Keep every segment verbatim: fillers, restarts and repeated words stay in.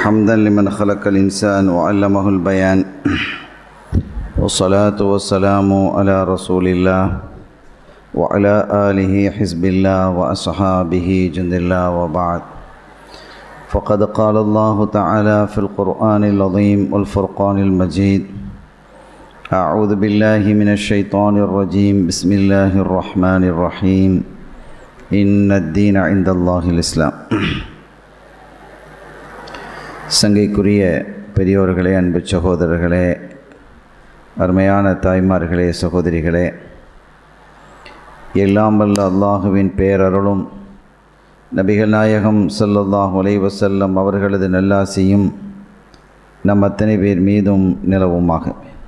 حمدا لمن خلق الإنسان وعلمه البيان والصلاة والسلام على رسول الله وعلى آله حزب الله وأصحابه جند الله وبعد فقد قال الله تعالى في القرآن العظيم والفرقان المجيد أعوذ بالله من الشيطان الرجيم بسم الله الرحمن الرحيم إن الدين عند الله الإسلام. சங்கைக்குரிய பெரியோர்களே, அன்பு சகோதரர்களே, அருமையான தாய்மார்களே, சகோதரிகளே, எல்லாம் வல்ல அல்லாஹுவின் பேரருளும் நபிகள் நாயகம் ஸல்லல்லாஹு அலைஹி வஸல்லம் அவர்களது நல்லாசியும் நம் அத்தனை பேர் மீதும் நிலவுமாக.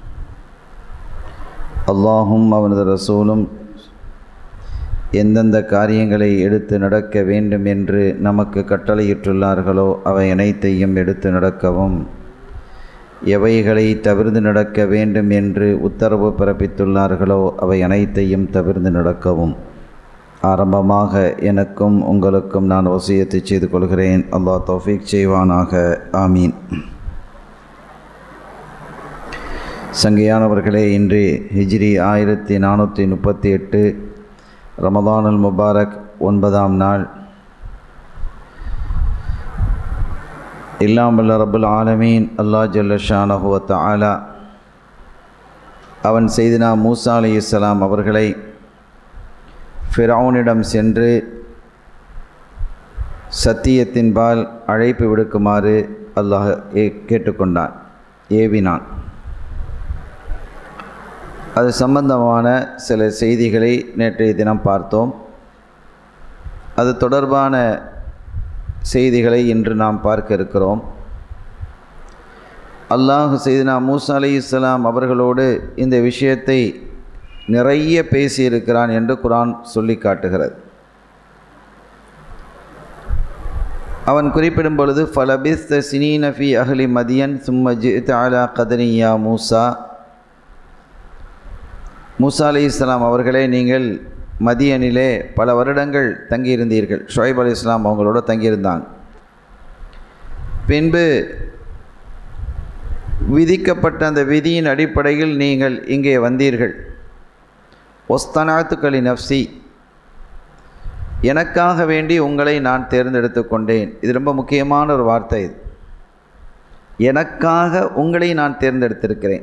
அல்லாஹும் அவனது ரசூலும் எந்தெந்த காரியங்களை எடுத்து நடக்க வேண்டும் என்று நமக்கு கட்டளையிட்டுள்ளார்களோ அவை அனைத்தையும் எடுத்து நடக்கவும், எவைகளை தவிர்த்து நடக்க வேண்டும் என்று உத்தரவு பிறப்பித்துள்ளார்களோ அவை அனைத்தையும் தவிர்த்து நடக்கவும் ஆரம்பமாக எனக்கும் உங்களுக்கும் நான் வசியத்தை செய்து கொள்கிறேன். அல்லாஹ் தௌஃபீக் செய்வானாக. ஆமீன். சங்கையானவர்களே, இன்று ஹிஜ்ரி ஆயிரத்தி நானூற்றி முப்பத்தி எட்டு ரமதான் அல் முபாரக் ஒன்பதாம் நாள். எல்லாம் வல்ல ரப்புல் ஆலமீன் அல்லாஹ் ஜல்ல ஷானஹு வ தஆலா அவன் செய்தினா மூசா அலைஹிஸ்ஸலாம் அவர்களை ஃபிரௌனிடம் சென்று சத்தியத்தின்பால் அழைப்பு விடுக்குமாறு அல்லாஹ் கேட்டுக்கொண்டான், ஏவினான். அது சம்பந்தமான சில செய்திகளை நேற்றைய தினம் பார்த்தோம். அது தொடர்பான செய்திகளை இன்று நாம் பார்க்க இருக்கிறோம். அல்லாஹ் செய்தினா மூசா அலைஹிஸ்ஸலாம் அவர்களோடு இந்த விஷயத்தை நிறைய பேசியிருக்கிறான் என்று குர்ஆன் சொல்லி காட்டுகிறது. அவன் குறிப்பிடும் பொழுது ஃபலபிஸ்த சினீன ஃபி அஹ்லி மதியன் சும்ம ஜிஅத அலா கதனி யா மூசா. மூசா அலைஹிஸ்ஸலாம் அவர்களே, நீங்கள் மதியனிலே பல வருடங்கள் தங்கியிருந்தீர்கள். ஷுஐப் அலைஹிஸ்ஸலாம் அவங்களோட தங்கியிருந்தாங்க. பின்பு விதிக்கப்பட்ட அந்த விதியின் அடிப்படையில் நீங்கள் இங்கே வந்தீர்கள். ஒஸ்தனாத்து கலி நஃப்சி, எனக்காக வேண்டி உங்களை நான் தேர்ந்தெடுத்து கொண்டேன். இது ரொம்ப முக்கியமான ஒரு வார்த்தை. இது எனக்காக உங்களை நான் தேர்ந்தெடுத்திருக்கிறேன்.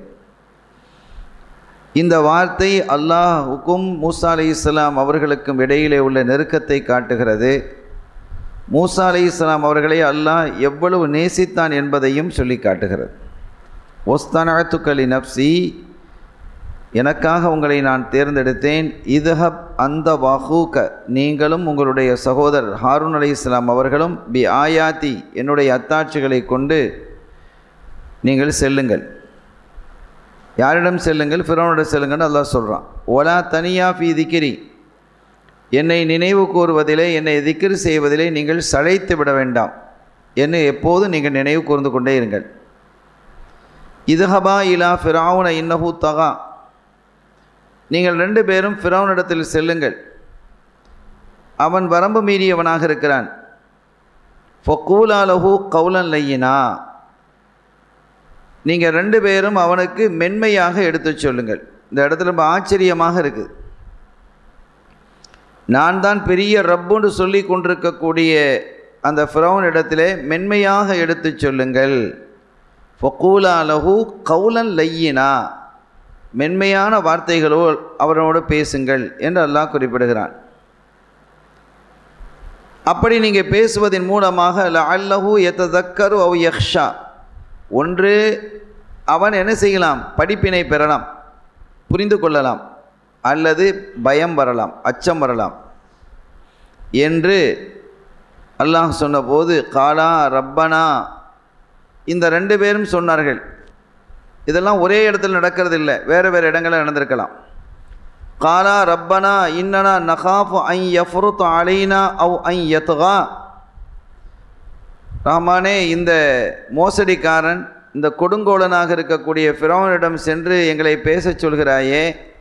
இந்த வார்த்தை அல்லாஹுக்கும் மூசா அலைஹிஸ்ஸலாம் அவர்களுக்கும் இடையிலே உள்ள நெருக்கத்தை காட்டுகிறது. மூசா அலைஹிஸ்ஸலாம் அவர்களை அல்லாஹ் எவ்வளவு நேசித்தான் என்பதையும் சொல்லி காட்டுகிறது. ஒஸ்தனஅத்துக லி நஃப்சி, எனக்காக உங்களை நான் தேர்ந்தெடுத்தேன். இதுஹப் அந்த வஹூக, நீங்களும் உங்களுடைய சகோதரர் ஹாரூன் அலைஹிஸ்ஸலாம் அவர்களும் பி ஆயாத்தி, என்னுடைய அத்தாட்சிகளை கொண்டு நீங்கள் செல்லுங்கள். யாரிடம் செல்லுங்கள்? ஃபிரௌனிடம் செல்லுங்கன்னு அல்லாஹ் சொல்கிறான். ஒலா தனியா ஃபி திக்ரி, என்னை நினைவு கூறுவதிலே, என்னை திக்ர் செய்வதிலே நீங்கள் சளைத்து விட வேண்டாம். என்னை எப்போதும் நீங்கள் நினைவு கூர்ந்து கொண்டே இருங்கள். இதுஹபா இலா ஃபிரௌன இன்னஹு தகா, நீங்கள் ரெண்டு பேரும் ஃபிரௌனிடத்தில் செல்லுங்கள், அவன் வரம்பு மீறியவனாக இருக்கிறான். ஃபக்கூலா லஹு கௌலன் லையினா, நீங்கள் ரெண்டு பேரும் அவனுக்கு மென்மையாக எடுத்து சொல்லுங்கள். இந்த இடத்துல ரொம்ப ஆச்சரியமாக இருக்குது. நான் தான் பெரிய ரப்புன்னு சொல்லி கொண்டிருக்கக்கூடிய அந்த ஃபிரௌன் இடத்திலே மென்மையாக எடுத்து சொல்லுங்கள். ஃபக்கூலா லஹு கௌலன் லையினா, மென்மையான வார்த்தைகளோ அவனோடு பேசுங்கள் என்று அல்லாஹ் குறிப்பிடுகிறான். அப்படி நீங்கள் பேசுவதன் மூலமாக லஅல்லஹு யததக்கரு அவ் யக்ஷா, ஒன்று அவன் என்ன செய்யலாம்? படிப்பினை பெறலாம், புரிந்து கொள்ளலாம், அல்லது பயம் வரலாம், அச்சம் வரலாம் என்று அல்லாஹ் சொன்னபோது காலா ரப்பனா, இந்த ரெண்டு பேரும் சொன்னார்கள். இதெல்லாம் ஒரே இடத்தில் நடக்கிறது இல்லை, வேறு வேறு இடங்களில் நடந்திருக்கலாம். காலா ரப்பனா இன்னனா நகாஃபு அன் யஃப்ருத் அலைனா அவ் அன் யத்கா, ரஹ்மானே, இந்த மோசடிக்காரன், இந்த கொடுங்கோலனாக இருக்கக்கூடிய ஃபிரௌனிடம் சென்று எங்களை பேசச் சொல்கிறாயே,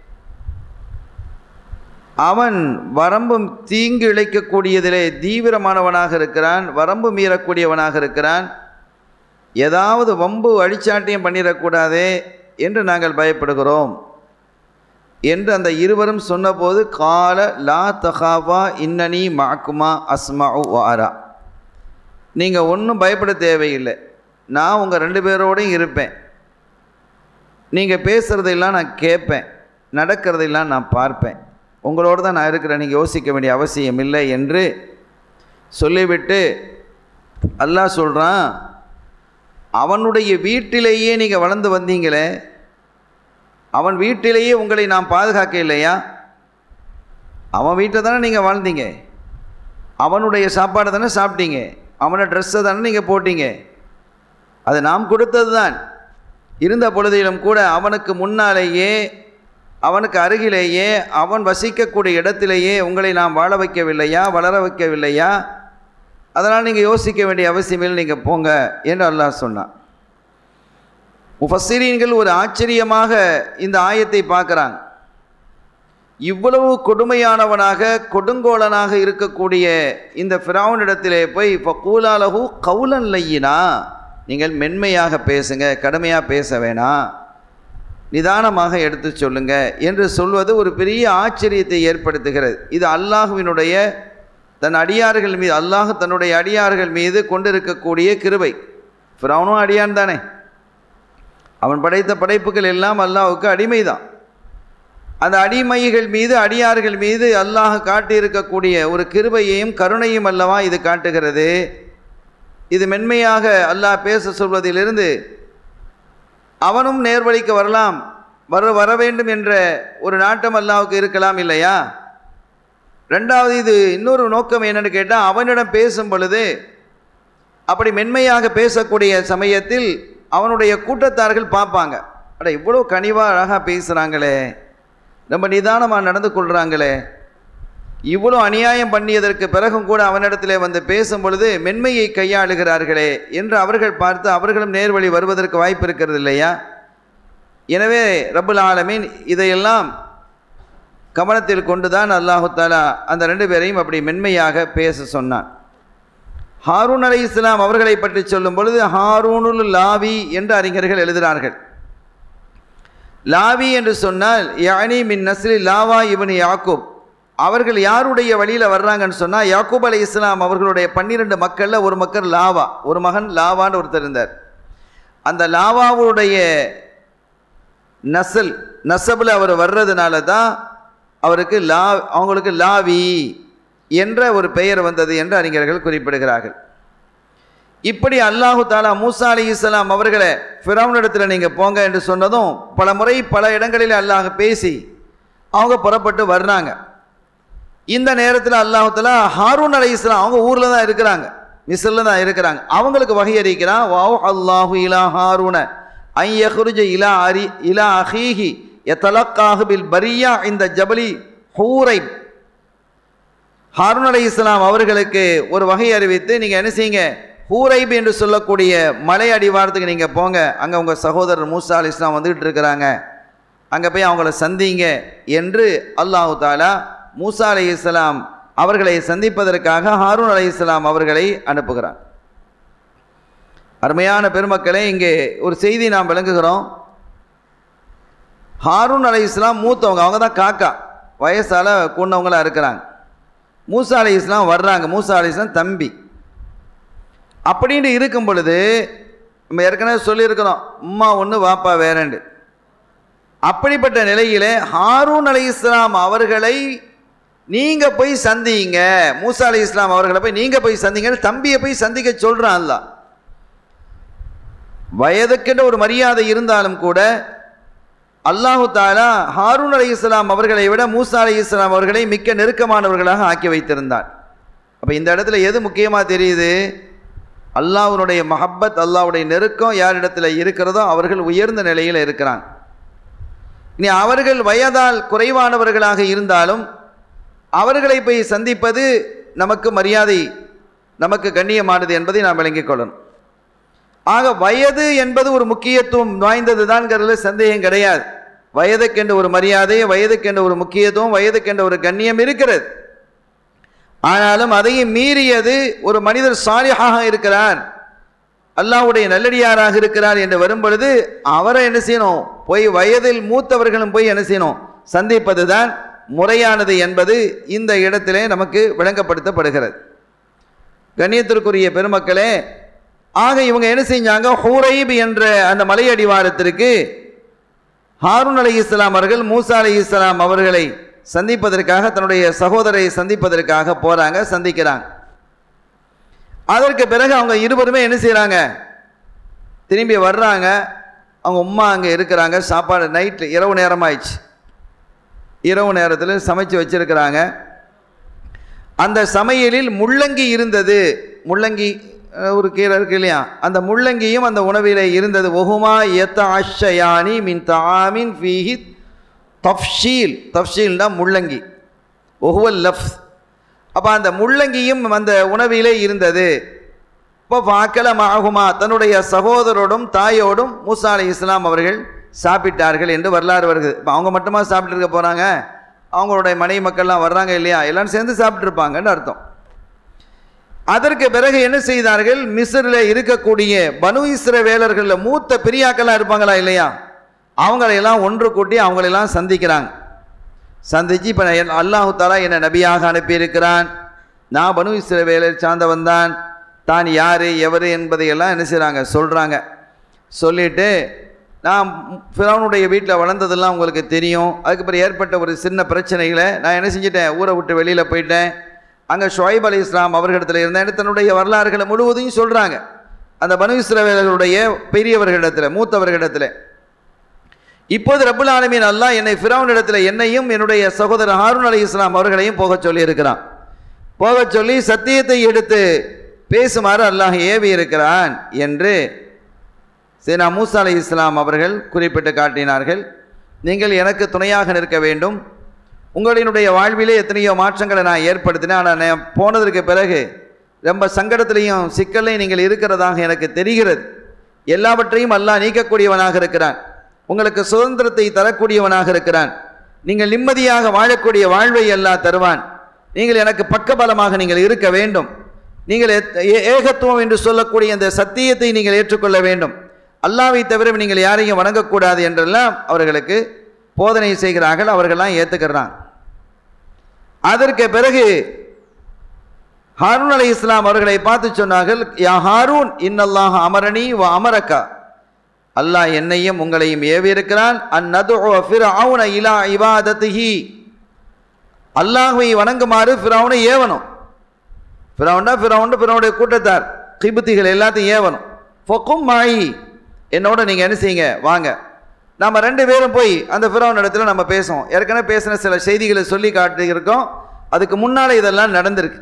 அவன் வரம்பும் தீங்கு இழைக்கக்கூடியதிலே தீவிரமானவனாக இருக்கிறான், வரம்பு மீறக்கூடியவனாக இருக்கிறான். ஏதாவது வம்பு அழிச்சாட்டியம் பண்ணிடக்கூடாதே என்று நாங்கள் பயப்படுகிறோம் என்று அந்த இருவரும் சொன்னபோது, கால லா தஹாவா இன்னனி மாக்குமா அஸ்மஉ வாரா, நீங்கள் ஒன்றும் பயப்பட தேவையில்லை, நான் உங்கள் ரெண்டு பேரோடையும் இருப்பேன், நீங்கள் பேசுகிறதெல்லாம் நான் கேட்பேன், நடக்கிறதெல்லாம் நான் பார்ப்பேன், உங்களோடு தான் நான் இருக்கிறேன், நீங்கள் யோசிக்க வேண்டிய அவசியம் இல்லை என்று சொல்லிவிட்டு அல்லாஹ் சொல்கிறான், அவனுடைய வீட்டிலேயே நீங்கள் வளர்ந்து வந்தீங்களே, அவன் வீட்டிலேயே உங்களை நாம் பாதுகாக்க இல்லையா? அவன் வீட்டில் தானே நீங்கள் வாழ்ந்தீங்க, அவனுடைய சாப்பாடை தானே சாப்பிட்டீங்க, அவனோட ட்ரெஸ்ஸை தானே நீங்கள் போட்டீங்க, அது நாம் கொடுத்தது தான். இருந்த பொழுதிலும் கூட அவனுக்கு முன்னாலேயே, அவனுக்கு அருகிலேயே, அவன் வசிக்கக்கூடிய இடத்திலேயே உங்களை நாம் வாழ வைக்கவில்லையா, வளர வைக்கவில்லையா? அதனால் நீங்கள் யோசிக்க வேண்டிய அவசியமில்லை, நீங்கள் போங்க என்று அல்லாஹ் சொன்னான். முஃபஸ்ஸிரீன்கள் ஒரு ஆச்சரியமாக இந்த ஆயத்தை பார்க்குறாங்க. இவ்வளவு கொடுமையானவனாக கொடுங்கோலனாக இருக்கக்கூடிய இந்த ஃபிரௌனிடத்திலே போய் ஃபக்கூலா லஹு கௌலன் லையினா, நீங்கள் மென்மையாக பேசுங்க, கடுமையாக பேச வேணாம், நிதானமாக எடுத்து சொல்லுங்க என்று சொல்வது ஒரு பெரிய ஆச்சரியத்தை ஏற்படுத்துகிறது. இது அல்லாஹுவினுடைய தன் அடியார்கள் மீது, அல்லாஹ் தன்னுடைய அடியார்கள் மீது கொண்டிருக்கக்கூடிய கிருபை. ஃபிரௌனும் அடியான் தானே, அவன் படைத்த படைப்புகள் எல்லாம் அல்லாஹுக்கு அடிமைதான். அந்த அடிமைகள் மீது, அடியார்கள் மீது அல்லாஹ் காட்டியிருக்கக்கூடிய ஒரு கிருபையையும் கருணையும் அல்லவா இது காட்டுகிறது. இது மென்மையாக அல்லாஹ் பேச சொல்வதிலிருந்து அவனும் நேர்வழிக்கு வரலாம், வர வர வேண்டும் என்ற ஒரு நாட்டம் அல்லாஹுக்கு இருக்கலாம் இல்லையா? ரெண்டாவது, இது இன்னொரு நோக்கம் என்னன்னு கேட்டால், அவனிடம் பேசும் பொழுது அப்படி மென்மையாக பேசக்கூடிய சமயத்தில் அவனுடைய கூட்டத்தார்கள் பார்ப்பாங்க, அட இவ்வளோ கனிவாக அழகாக பேசுகிறாங்களே, ரொம்ப நிதானமாக நடந்து கொள்கிறாங்களே, இவ்வளோ அநியாயம் பண்ணியதற்கு பிறகும் கூட அவனிடத்திலே வந்து பேசும் பொழுது மென்மையை கையாளுகிறார்களே என்று அவர்கள் பார்த்து அவர்களும் நேர்வழி வருவதற்கு வாய்ப்பு இருக்கிறது இல்லையா? எனவே ரப்புல் ஆலமீன் இதையெல்லாம் கவனத்தில் கொண்டுதான் அல்லாஹு தஆலா அந்த ரெண்டு பேரையும் அப்படி மென்மையாக பேச சொன்னான். ஹாரூன் அலைஹிஸ்ஸலாம் அவர்களை பற்றி சொல்லும் பொழுது ஹாரூனுல் லாவி என்று அறிஞர்கள் எழுதுகிறார்கள். லாவி என்று சொன்னால் யானி மின் நஸ்லி லாவா இப்னு யாக்கூப், அவர்கள் யாருடைய வழியில் வர்றாங்கன்னு சொன்னால், யாக்கூப் அலைஹிஸ்ஸலாம் அவர்களுடைய பன்னிரெண்டு மக்களில் ஒரு மக்கள் லாவா, ஒரு மகன் லாவான்னு ஒருத்தர் இருந்தார். அந்த லாவாவுடைய நசல் நசபில் அவர் வர்றதுனால தான் அவருக்கு லா அவங்களுக்கு லாவி என்ற ஒரு பெயர் வந்தது என்று அறிஞர்கள் குறிப்பிடுகிறார்கள். இப்படி அல்லாஹு தாலா மூசா அலைஹிஸ்ஸலாம் அவர்களை ஃபிரௌனிடத்தில் நீங்கள் போங்க என்று சொன்னதும் பல முறை பல இடங்களில் அல்லாஹ் பேசி அவங்க புறப்பட்டு வர்றாங்க. இந்த நேரத்தில் அல்லாஹு தாலா ஹாரூன் அலைஹிஸ்ஸலாம் அவங்க ஊரில் தான் இருக்கிறாங்க, மிஸ்ரில் தான் இருக்கிறாங்க, அவங்களுக்கு வகை அறிவிக்கிறான். வாவ் அல்லாஹு இலா ஹாரூன ஐ யஹ்ருஜ இலா அரி இலா அஹீஹி யதலக்காஹு பில் பரியா இந்த ஜபலி ஹூரைப். ஹாரூன் அலைஹிஸ்ஸலாம் அவர்களுக்கு ஒரு வகை அறிவித்து, நீங்கள் என்ன செய்யுங்க, ஹூரைப் என்று சொல்லக்கூடிய மலை அடிவாரத்துக்கு நீங்கள் போங்க, அங்கே உங்கள் சகோதரர் மூசா அலைஹிஸ்ஸலாம் வந்துகிட்டு இருக்கிறாங்க, அங்கே போய் அவங்கள சந்திங்க என்று அல்லாஹு தாலா மூசா அலைஹிஸ்ஸலாம் அவர்களை சந்திப்பதற்காக ஹாரூன் அலைஹிஸ்ஸலாம் அவர்களை அனுப்புகிறார். அருமையான பெருமக்களே, இங்கே ஒரு செய்தி நாம் விளங்குகிறோம். ஹாரூன் அலைஹிஸ்ஸலாம் மூத்தவங்க, அவங்க தான் காக்கா, வயசால் கூண்டவங்களாக இருக்கிறாங்க. மூசா அலைஹிஸ்ஸலாம் வர்றாங்க, மூசா அலைஹிஸ்ஸலாம் தம்பி. அப்படின்னு இருக்கும் பொழுது நம்ம ஏற்கனவே சொல்லியிருக்கிறோம், அம்மா ஒன்று வாப்பா வேறண்டு. அப்படிப்பட்ட நிலையிலே ஹாரூன் அலைஹிஸ்ஸலாம் அவர்களை நீங்கள் போய் சந்திங்க, மூசா அலைஹிஸ்ஸலாம் அவர்களை போய் நீங்கள் போய் சந்திங்கன்னு தம்பியை போய் சந்திக்க சொல்கிறான் அல்லாஹ். வயதுக்கென்ற ஒரு மரியாதை இருந்தாலும் கூட அல்லாஹு தாலா ஹாரூன் அலைஹிஸ்ஸலாம் அவர்களை விட மூசா அலைஹிஸ்ஸலாம் அவர்களை மிக்க நெருக்கமானவர்களாக ஆக்கி வைத்திருந்தார். அப்போ இந்த இடத்துல எது முக்கியமாக தெரியுது? அல்லாஹ்வுடைய மஹப்பத், அல்லாஹ்வுடைய நெருக்கம் யாரிடத்தில் இருக்கிறதோ அவர்கள் உயர்ந்த நிலையில் இருக்கிறாங்க. இனி அவர்கள் வயதால் குறைவானவர்களாக இருந்தாலும் அவர்களை போய் சந்திப்பது நமக்கு மரியாதை, நமக்கு கண்ணியமானது என்பதை நாம் விளங்கிக் கொள்ளணும். ஆக வயது என்பது ஒரு முக்கியத்துவம் வாய்ந்தது தான்ங்கிறதுல சந்தேகம் கிடையாது. வயதுக்கென்ற ஒரு மரியாதை, வயதுக்கென்ற ஒரு முக்கியத்துவம், வயதுக்கென்ற ஒரு கண்ணியம் இருக்கிறது. ஆனாலும் அதையும் மீறியது ஒரு மனிதர் சாலிஹாக இருக்கிறார், அல்லாஹ்வுடைய நல்லடியாராக இருக்கிறார் என்று வரும் பொழுது அவரை என்ன செய்யணும், போய் வயதில் மூத்தவர்களும் போய் என்ன செய்யணும், சந்திப்பது தான் முறையானது என்பது இந்த இடத்திலே நமக்கு விளங்கப்படுத்தப்படுகிறது. கண்ணியத்திற்குரிய பெருமக்களே, ஆக இவங்க என்ன செஞ்சாங்க, ஹுரைப் என்ற அந்த மலையடிவாரத்திற்கு ஹாரூன் அலைஹிஸ்ஸலாம் அவர்கள் மூசா அலைஹிஸ்ஸலாம் அவர்களை சந்திப்பதற்காக, தன்னுடைய சகோதரரை சந்திப்பதற்காக போறாங்க, சந்திக்கிறாங்க. அதற்கு பிறகு அவங்க இருவருமே என்ன செய்கிறாங்க, திரும்பி வர்றாங்க. அவங்க உம்மா அங்கே இருக்கிறாங்க. சாப்பாடு நைட்டு இரவு நேரம் ஆயிடுச்சு. இரவு நேரத்தில் சமைச்சு வச்சிருக்கிறாங்க. அந்த சமையலில் முள்ளங்கி இருந்தது. முள்ளங்கி ஒரு கீரை இருக்கு இல்லையா, அந்த முள்ளங்கியும் அந்த உணவிலே இருந்தது. ஒஹுமா யத்தஅஷயானி மின் தஆமின் ஃபீஹி தஃப்ஷீல். தஃப்ஷீல்னா முள்ளங்கி, ஒஹுவல் லஃப்ஸ். அப்போ அந்த முள்ளங்கியும் அந்த உணவிலே இருந்தது. இப்போ வாக்கல மாகுமா, தன்னுடைய சகோதரோடும் தாயோடும் மூசா அலைஹிஸ்ஸலாம் அவர்கள் சாப்பிட்டார்கள் என்று வரலாறு வருகிறது. இப்போ அவங்க மட்டுமா சாப்பிட்டு இருக்க போகிறாங்க, அவங்களுடைய மனைவி மக்கள்லாம் வர்றாங்க இல்லையா, எல்லாரும் சேர்ந்து சாப்பிட்டுருப்பாங்கன்னு அர்த்தம். அதற்கு பிறகு என்ன செய்தார்கள், மிஸ்ரில் இருக்கக்கூடிய பனு இஸ்ரவேலர்களில் மூத்த பெரியாக்கெல்லாம் இருப்பாங்களா இல்லையா, அவங்களையெல்லாம் ஒன்று கூட்டி அவங்களெல்லாம் சந்திக்கிறாங்க. சந்திச்சு இப்போ அல்லாஹு தஆலா என்னை நபியாக அனுப்பியிருக்கிறான், நான் பனு இஸ்ரவேலர் சார்ந்தவன் தான், தான் யார் எவர் என்பதையெல்லாம் என்ன செய்கிறாங்க, சொல்கிறாங்க. சொல்லிவிட்டு நான் ஃபிரௌனுடைய வீட்டில் வளர்ந்ததெல்லாம் உங்களுக்கு தெரியும். அதுக்கப்புறம் ஏற்பட்ட ஒரு சின்ன பிரச்சனைகளை நான் என்ன செஞ்சிட்டேன், ஊரை விட்டு வெளியில் போயிட்டேன். அங்கே ஷுஐப் அலைஹிஸ்ஸலாம் அவர்களிடத்தில் இருந்தேன். தன்னுடைய வரலாறுகளை முழுவதையும் சொல்கிறாங்க. அந்த பனு இஸ்ரவேலர்களுடைய பெரியவர்களிடத்தில், மூத்தவர்களிடத்தில். இப்போது ரப்புல் ஆலமீன் அல்லாஹ் என்னை ஃபிரௌனிடத்தில் என்னையும் என்னுடைய சகோதரர் ஹாரூன் அலைஹிஸ்ஸலாம் அவர்களையும் போக சொல்லி இருக்கிறான். போக சொல்லி சத்தியத்தை எடுத்து பேசுமாறு அல்லாஹ் ஏவி இருக்கிறான் என்று சேனா மூசா அலைஹிஸ்ஸலாம் அவர்கள் குறிப்பிட்டு காட்டினார்கள். நீங்கள் எனக்கு துணையாக நிற்க வேண்டும். உங்களினுடைய வாழ்விலே எத்தனையோ மாற்றங்களை நான் ஏற்படுத்தினேன். ஆனால் நான் போனதற்கு பிறகு ரொம்ப சங்கடத்திலையும் சிக்கலையும் நீங்கள் இருக்கிறதாக எனக்கு தெரிகிறது. எல்லாவற்றையும் அல்லாஹ் நீக்கக்கூடியவனாக இருக்கிறான். உங்களுக்கு சுதந்திரத்தை தரக்கூடியவனாக இருக்கிறான். நீங்கள் நிம்மதியாக வாழக்கூடிய வாழ்வை அல்லாஹ் தருவான். நீங்கள் எனக்கு பக்கபலமாக நீங்கள் இருக்க வேண்டும். நீங்கள் ஏகத்துவம் என்று சொல்லக்கூடிய அந்த சத்தியத்தை நீங்கள் ஏற்றுக்கொள்ள வேண்டும். அல்லாஹ்வை தவிர நீங்கள் யாரையும் வணங்கக்கூடாது என்றெல்லாம் அவர்களுக்கு போதனை செய்கிறார்கள். அவர்களெல்லாம் ஏற்றுக்கிறாங்க. அதற்கு பிறகு ஹாரூன் அலைஹிஸ்ஸலாம் அவர்களை பார்த்து சொன்னார்கள், யா ஹாரூன் இன்னல்லாஹ் அமரணி வ அமரக்கா, அல்லாஹ் என்னையும் உங்களையும் ஏவி இருக்கிறான். அந்நதுஉ ஃபிர்அவுன இலா இபாதத்திஹி, அல்லாஹ்வை வணங்குமாறு ஃபிரௌனை ஏவணும். ஃபிரௌன்னா ஃபிரௌன் ஃபிரௌனுடைய கூட்டத்தார் கிப்திகள் எல்லாத்தையும் ஏவணும். ஃபகும் மாயி, என்னோட நீங்கள் என்ன செய்யுங்க, வாங்க, நம்ம ரெண்டு பேரும் போய் அந்த ஃபிரௌன் இடத்துல நம்ம பேசுவோம். ஏற்கனவே பேசின சில செய்திகளை சொல்லி காட்டியிருக்கோம். அதுக்கு முன்னால் இதெல்லாம் நடந்திருக்கு.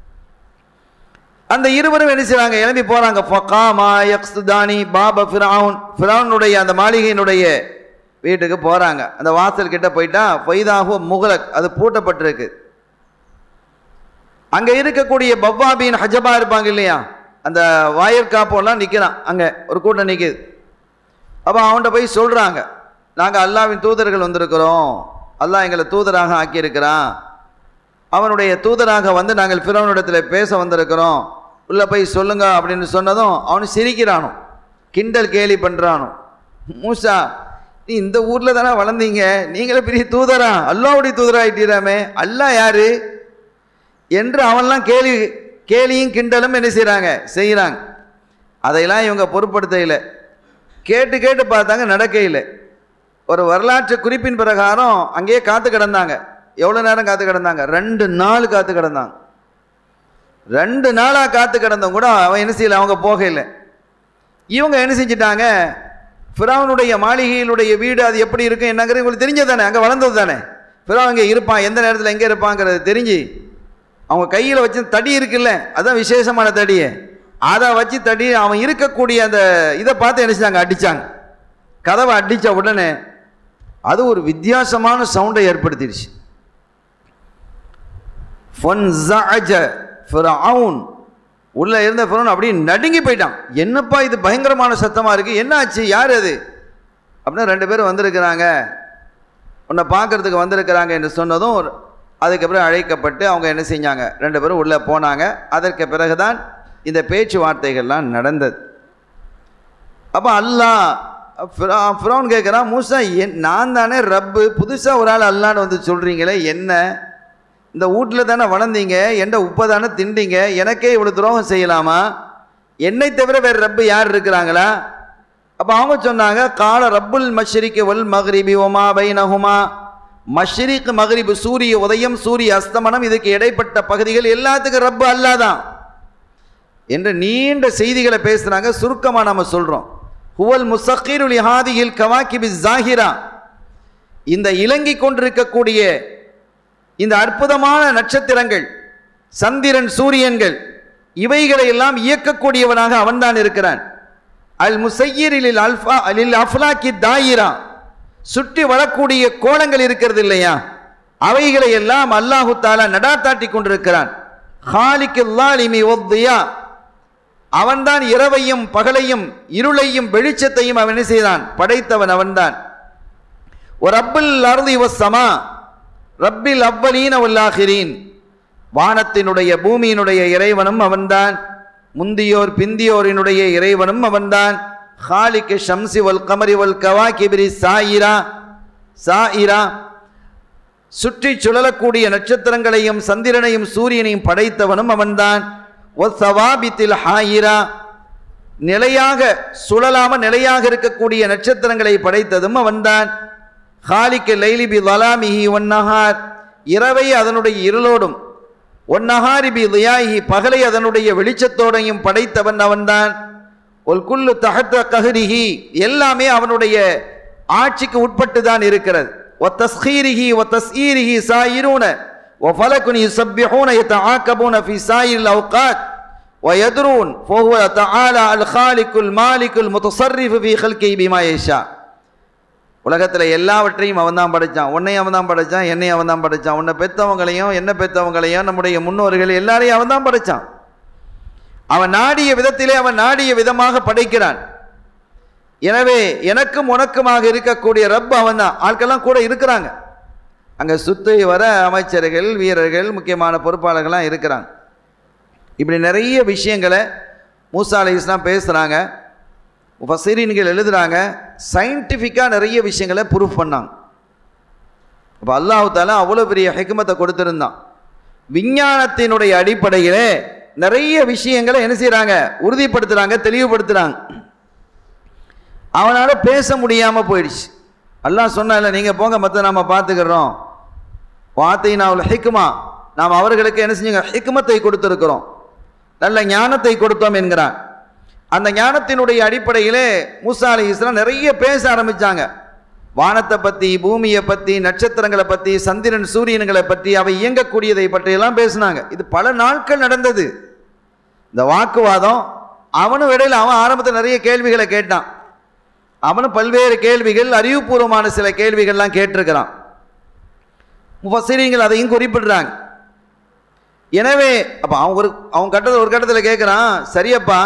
அந்த இருவரும் என்ன செய்வாங்க, எழுப்பி போகிறாங்க. ஃபகாமா யக்ஸுதானி பாப ஃபிரௌன், ஃபிரௌனுடைய அந்த மாளிகையினுடைய வீட்டுக்கு போகிறாங்க. அந்த வாசல் கிட்ட போயிட்டா ஃபைதாஹு முகலக், அது பூட்டப்பட்டிருக்கு. அங்கே இருக்கக்கூடிய பவ்வாபின் ஹஜபா இருப்பாங்க இல்லையா, அந்த வாயிற்காப்பெல்லாம் நிற்கிறான். அங்கே ஒரு கூட்டம் நிற்குது. அப்போ அவன்கிட்ட போய் சொல்கிறாங்க, நாங்கள் அல்லாஹ்வின் தூதர்கள் வந்திருக்கிறோம், அல்லாஹ் எங்களை தூதராக ஆக்கியிருக்கிறான், அவனுடைய தூதராக வந்து நாங்கள் ஃபிரௌனிடத்தில் பேச வந்திருக்கிறோம், உள்ளே போய் சொல்லுங்க அப்படின்னு சொன்னதும் அவனு சிரிக்கிறானோ, கிண்டல் கேலி பண்ணுறானோ. மூசா, நீ இந்த ஊரில் தானே வளர்ந்தீங்க, நீங்களே பெரிய தூதரா, அல்லாஹ்வுடைய தூதராகிட்டீராமே, அல்லாஹ் யாரு என்று அவன்லாம் கேலி கேலியும் கிண்டலும் என்ன செய்கிறாங்க, செய்கிறாங்க. அதையெல்லாம் இவங்க பொருட்படுத்த இல்லை. கேட்டு கேட்டு பார்த்தாங்க, நடக்க இல்லை. ஒரு வரலாற்று குறிப்பின் பிரகாரம் அங்கேயே காத்து கிடந்தாங்க. எவ்வளோ நேரம் காத்து கிடந்தாங்க, ரெண்டு நாள் காத்து கிடந்தாங்க. ரெண்டு நாளாக காத்து கிடந்தவங்க கூட அவன் என்ன செய்யலை, அவங்க போக இல்லை. இவங்க என்ன செஞ்சிட்டாங்க, ஃபிரௌனுடைய மாளிகையினுடைய வீடு அது எப்படி இருக்கும் என்னங்கிறது உங்களுக்கு தெரிஞ்சது தானே, அங்கே வளர்ந்தது தானே. ஃபிரௌன் அங்கே இருப்பான், எந்த நேரத்தில் எங்கே இருப்பாங்கிறது தெரிஞ்சு அவங்க கையில் வச்சு தடி இருக்குல்ல, அதுதான் விசேஷமான தடியை, அதை வச்சு தடி அவன் இருக்கக்கூடிய அந்த இதை பார்த்து என்ன செஞ்சாங்க, அடித்தாங்க. கதவை அடித்த உடனே அது ஒரு வித்தியாசமான சவுண்டை ஏற்படுத்திடுச்சு. ஃபிரௌன் உள்ள இருந்த ஃபிரௌன் அப்படியே நடுங்கி போயிட்டான். என்னப்பா இது பயங்கரமான சத்தமாக இருக்குது, என்ன ஆச்சு, யார் அது அப்படின்னா ரெண்டு பேரும் வந்திருக்கிறாங்க, உன்னை பார்க்கறதுக்கு வந்திருக்கிறாங்க என்று சொன்னதும் அதுக்கப்புறம் அழைக்கப்பட்டு அவங்க என்ன செஞ்சாங்க, ரெண்டு பேரும் உள்ளே போனாங்க. அதற்கு பிறகுதான் இந்த பேச்சுவார்த்தைகள்லாம் நடந்தது. அப்போ அல்லாஹ் ஃபிரௌன் கேட்குறான், மூசா என் நான் தானே ரப்பு, புதுசாக ஒரு ஆள் அல்லான்னு வந்து சொல்கிறீங்களே என்ன? இந்த வீட்டில் தானே வளர்ந்தீங்க, எந்த உப்பை தானே திண்டீங்க, எனக்கே இவ்வளோ துரோகம் செய்யலாமா? என்னை தவிர வேறு ரப்பு யார் இருக்கிறாங்களா? அப்போ அவங்க சொன்னாங்க, கால ரப்புல் மஷ்ரிக் வல் மக்ரிபி ஒமா பைனஹுமா, மஷ்ரிக் மக்ரிப் சூரிய உதயம் சூரிய அஸ்தமனம் இதுக்கு இடைப்பட்ட பகுதிகள் எல்லாத்துக்கும் ரப்பு அல்லாஹ் தான் என்ற நீண்ட செய்திகளை பேசுகிறாங்க. சுருக்கமாக நம்ம சொல்கிறோம், ஹுவல் முஸக்கிரு லிஹாதிஹில் கவாகிபி ஸாஹிரா, இந்த இலங்கி கொண்டிருக்கக்கூடிய இந்த அற்புதமான நட்சத்திரங்கள் சந்திரன் சூரியன்கள் இவைகளை எல்லாம் இயக்கக்கூடியவனாக அவன்தான் இருக்கிறான். அல் முஸய்யிரில் அல்ஃபா அலில் அஃப்லாக்கி தாயிரா, சுற்றி வரக்கூடிய கோலங்கள் இருக்கிறது இல்லையா, அவைகளை எல்லாம் அல்லாஹு தஆலா நடாத்தாட்டி கொண்டிருக்கிறான். ஹாலிகுல் லாலிமி வத்தியா, அவன்தான் இரவையும் பகலையும் இருளையும் வெளிச்சத்தையும் அவன் செய்தான், படைத்தவன் அவன்தான். ஒரு ரப்பில் அர்தி வஸ்ஸமா ரப்பில் அவ்வலீன வல் ஆகிரீன், வானத்தினுடைய பூமியினுடைய இறைவனும் அவன்தான், முந்தியோர் பிந்தியோரினுடைய இறைவனும் அவன்தான். ஹாலிக் ஷம்சி வல் கமரி வல் கவாகிபி சாயிரா சாயிரா, சுற்றி சுழலக்கூடிய நட்சத்திரங்களையும் சந்திரனையும் சூரியனையும் படைத்தவனும் அவன்தான். ஒசவாபித்தில் ஹாயிரா, நிலையாக சுழலாம நிலையாக இருக்கக்கூடிய நட்சத்திரங்களை படைத்ததும் அவன்தான். ஹாலிக் லைலி பி லலாமிஹி ஒன்னஹார், இரவை அதனுடைய இருளோடும், ஒன்னஹாரி பி லியாஹி, பகலை அதனுடைய வெளிச்சத்தோடையும் படைத்தவன் அவன்தான். ஒல் குல்லு தஹத்த கஹ்ரிஹி, எல்லாமே அவனுடைய ஆட்சிக்கு உட்பட்டு தான் இருக்கிறது. ஒ தஸ்கீரிஹி ஒ தஸ்ஈரிஹி சாயிரூன ஒ ஃபலகுன் யுஸப்பிஹூன யதஆகபூன ஃபீ சாயிரில் அவ்காத் வ யத்ரூன் ஃபஹுவ தஆலா அல் காலிகுல் மாலிகுல் முத்தஸர்ரிஃபு ஃபீ ஹல்கிஹி பிமா யஷா. உலகத்தில் எல்லாவற்றையும் அவன் தான் படைத்தான், உன்னையும் அவன் தான் படைத்தான், என்னையும் அவன் தான் படைத்தான், உன்னை பெற்றவங்களையும் என்ன பெற்றவங்களையும் நம்முடைய முன்னோர்கள் எல்லாரையும் அவன் தான் படைத்தான். அவன் நாடிய விதத்திலே அவன் நாடிய விதமாக படைக்கிறான். எனவே எனக்கும் உனக்குமாக இருக்கக்கூடிய ரப் அவன் தான். ஆட்கள்லாம் கூட இருக்கிறாங்க, அங்கே சுற்றி வர அமைச்சர்கள் வீரர்கள் முக்கியமான பொறுப்பாளர்கள்லாம் இருக்கிறாங்க. இப்படி நிறைய விஷயங்களை மூசா அலைஹிஸ்ஸலாம் பேசுகிறாங்க, முஃபஸ்ஸிரீன்கள் எழுதுகிறாங்க, சயின்டிஃபிக்காக நிறைய விஷயங்களை ப்ரூஃப் பண்ணாங்க. அப்போ அல்லாஹ் தஆலா அவ்வளோ பெரிய ஹிக்மத்தை கொடுத்துருந்தான். விஞ்ஞானத்தினுடைய அடிப்படையில் நிறைய விஷயங்களை என்ன செய்கிறாங்க, உறுதிப்படுத்துகிறாங்க, தெளிவுபடுத்துகிறாங்க. அவனால் பேச முடியாமல் போயிடுச்சு. அல்லாஹ் சொன்னால நீங்கள் போங்க, மற்ற நாம் பார்த்துக்கிறோம். வாத்தைனாவுல் ஹிக்மா, நாம் அவர்களுக்கு என்ன செஞ்சோங்க, ஹிக்மத்தை கொடுத்துருக்கிறோம், நல்ல ஞானத்தை கொடுத்தோம் என்கிறான். அந்த ஞானத்தினுடைய அடிப்படையில் மூசா அலைஹிஸ்ஸலாம் நிறைய பேச ஆரம்பித்தாங்க. வானத்தை பற்றி, பூமியை பற்றி, நட்சத்திரங்களை பற்றி, சந்திரன் சூரியன்களை பற்றி, அவை இயங்கக்கூடியதை பற்றியெல்லாம் பேசினாங்க. இது பல நாட்கள் நடந்தது இந்த வாக்குவாதம். அவனும் இடையில் அவன் ஆரம்பத்தில் நிறைய கேள்விகளை கேட்டான். அவனும் பல்வேறு கேள்விகள், அறிவுபூர்வமான சில கேள்விகள்லாம் கேட்டிருக்கிறான். முஃபஸ்ஸிரீன்கள் அதையும் குறிப்பிடுறாங்க. எனவே அப்போ அவன் ஒரு அவன் கட்டத்தில் ஒரு கட்டத்தில் கேட்குறான், சரியப்பா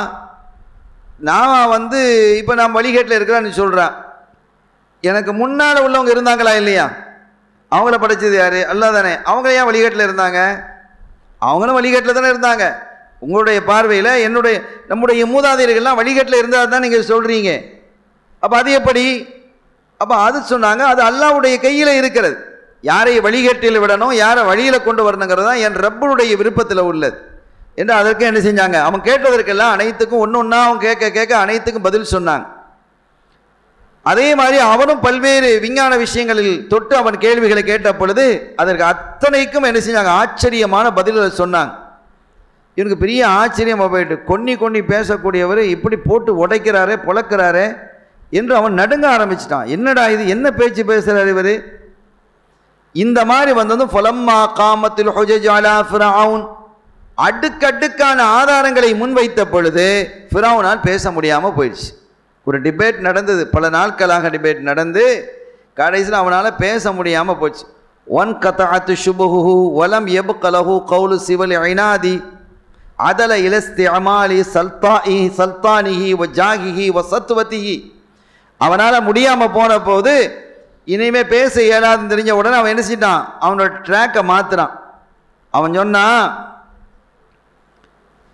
நான் வந்து இப்போ நான் வழிகேட்டில் இருக்கிறான்னு சொல்கிறான், எனக்கு முன்னால் உள்ளவங்க இருந்தாங்களா இல்லையா? அவங்கள படைச்சது யார்? அல்லாஹ் தானே. அவங்க ஏன் வழிகேட்டில் இருந்தாங்க? அவங்களும் வழிகேட்டில் தானே இருந்தாங்க. உங்களுடைய பார்வையில் என்னுடைய நம்முடைய மூதாதையர்கள்லாம் வழிகேட்டில் இருந்தால் தான் நீங்கள் சொல்கிறீங்க. அப்போ அது எப்படி? அப்போ அது சொன்னாங்க, அது அல்லாஹ்வுடைய கையில் இருக்கிறது. யாரை வழிகேட்டில் விடணும், யாரை வழியில் கொண்டு வரணுங்கிறது தான் என் ரப்பனுடைய விருப்பத்தில் உள்ளது என்று அதற்கு என்ன செஞ்சாங்க, அவன் கேட்டதற்கெல்லாம் அனைத்துக்கும் ஒன்று ஒன்றா அவன் கேட்க கேட்க அனைத்துக்கும் பதில் சொன்னாங்க. அதே மாதிரி அவனும் பல்வேறு விஞ்ஞான விஷயங்களில் தொட்டு அவன் கேள்விகளை கேட்ட பொழுது அதற்கு அத்தனைக்கும் என்ன செஞ்சாங்க, ஆச்சரியமான பதில்களை சொன்னாங்க. இவனுக்கு பெரிய ஆச்சரியமாக போயிட்டு, கொன்னி கொன்னி பேசக்கூடியவர் இப்படி போட்டு உடைக்கிறாரே பொழக்கிறாரே என்று அவன் நடுங்க ஆரம்பிச்சிட்டான். என்னடா இது, என்ன பேச்சு பேசுகிறார் இவர்? இந்த மாதிரி வந்ததும் ஃபலம்மா காமத்தில் ஹுஜஜ் அலா ஃபிரௌன், அடுக்கடுக்கான ஆதாரங்களை முன்வைத்த பொழுது ஃபிரௌனால் பேச முடியாமல் போயிடுச்சு. ஒரு டிபேட் நடந்தது, பல நாட்களாக டிபேட் நடந்து கடைசியில் அவனால் பேச முடியாமல் போச்சு. ஒன் கதாத்து ஷுபுஹு வலம் எபுகலஹு கவுலு சிவல் ஐனாதி அதல இலஸ்தி அமாலி சல்தாஇ சல்தானிஹி வ ஜாகிஹி வ சத்வதிஹி. அவனால் முடியாமல் போன போது இனிமேல் பேச இயலாதுன்னு தெரிஞ்ச உடனே அவன் என்ன செஞ்சிட்டான், அவனோட ட்ராக்கை மாற்றுறான். அவன் சொன்னான்,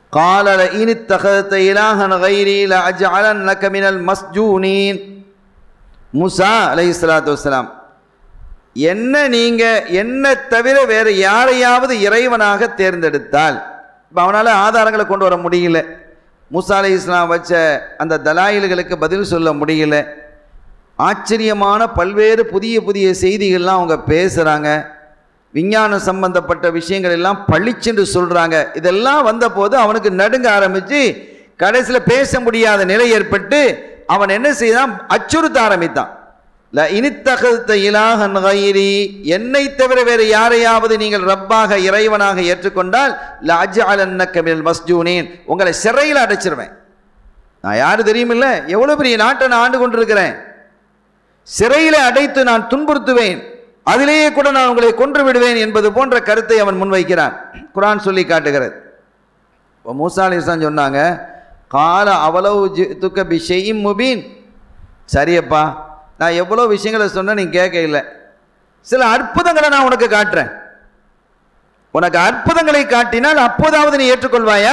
قال لئن اتخذت إلها غيري لأجعلنك من المسجونين. மூசா அலைஹிஸ்ஸலாத்து வஸ்ஸலாம், என்ன நீங்க என்ன தவிர வேறு யாரையாவது இறைவனாக தேர்ந்தெடுத்தால், இப்போ அவனால் ஆதாரங்களை கொண்டு வர முடியல, மூசா அலைஹிஸ்ஸலாம் வச்ச அந்த தலாயில்களுக்கு பதில் சொல்ல முடியல, ஆச்சரியமான பல்வேறு புதிய புதிய செய்திகள்லாம் அவங்க பேசுகிறாங்க, விஞ்ஞானம் சம்பந்தப்பட்ட விஷயங்கள் எல்லாம் பளிச்சென்று சொல்கிறாங்க. இதெல்லாம் வந்தபோது அவனுக்கு நடுங்க ஆரம்பித்து கடைசியில் பேச முடியாத நிலை ஏற்பட்டு அவன் என்ன செய்தான், அச்சுறுத்த ஆரம்பித்தான். ல இனித்தகத்த இலாஹன் கைரி, என்னை தவிர வேறு யாரையாவது நீங்கள் ரப்பாக இறைவனாக ஏற்றுக்கொண்டால் ல அஜ்அலன்னக மினல் மஸ்ஜூனீன், உங்களை சிறையில் அடைச்சிருவேன். நான் யாரு தெரியுமில்ல, எவ்வளோ பெரிய நாட்டை நான் ஆண்டு கொண்டிருக்கிறேன், சிறையில் அடைத்து நான் துன்புறுத்துவேன், அதிலேயே கூட நான் உங்களை கொன்று விடுவேன் என்பது போன்ற கருத்தை அவன் முன்வைக்கிறான். குர்ஆன் சொல்லி காட்டுகிறது. இப்போ மூசா அலைஹிஸ்ஸலாம் சொன்னாங்க, கால அவலவு ஜிதுக பிஷைஇம் முபீன், சரியப்பா நான் எவ்வளோ விஷயங்களை சொன்ன நீ கேட்க இல்லை, சில அற்புதங்களை நான் உனக்கு காட்டுறேன், உனக்கு அற்புதங்களை காட்டினால் அப்போதாவது நீ ஏற்றுக்கொள்வாயா?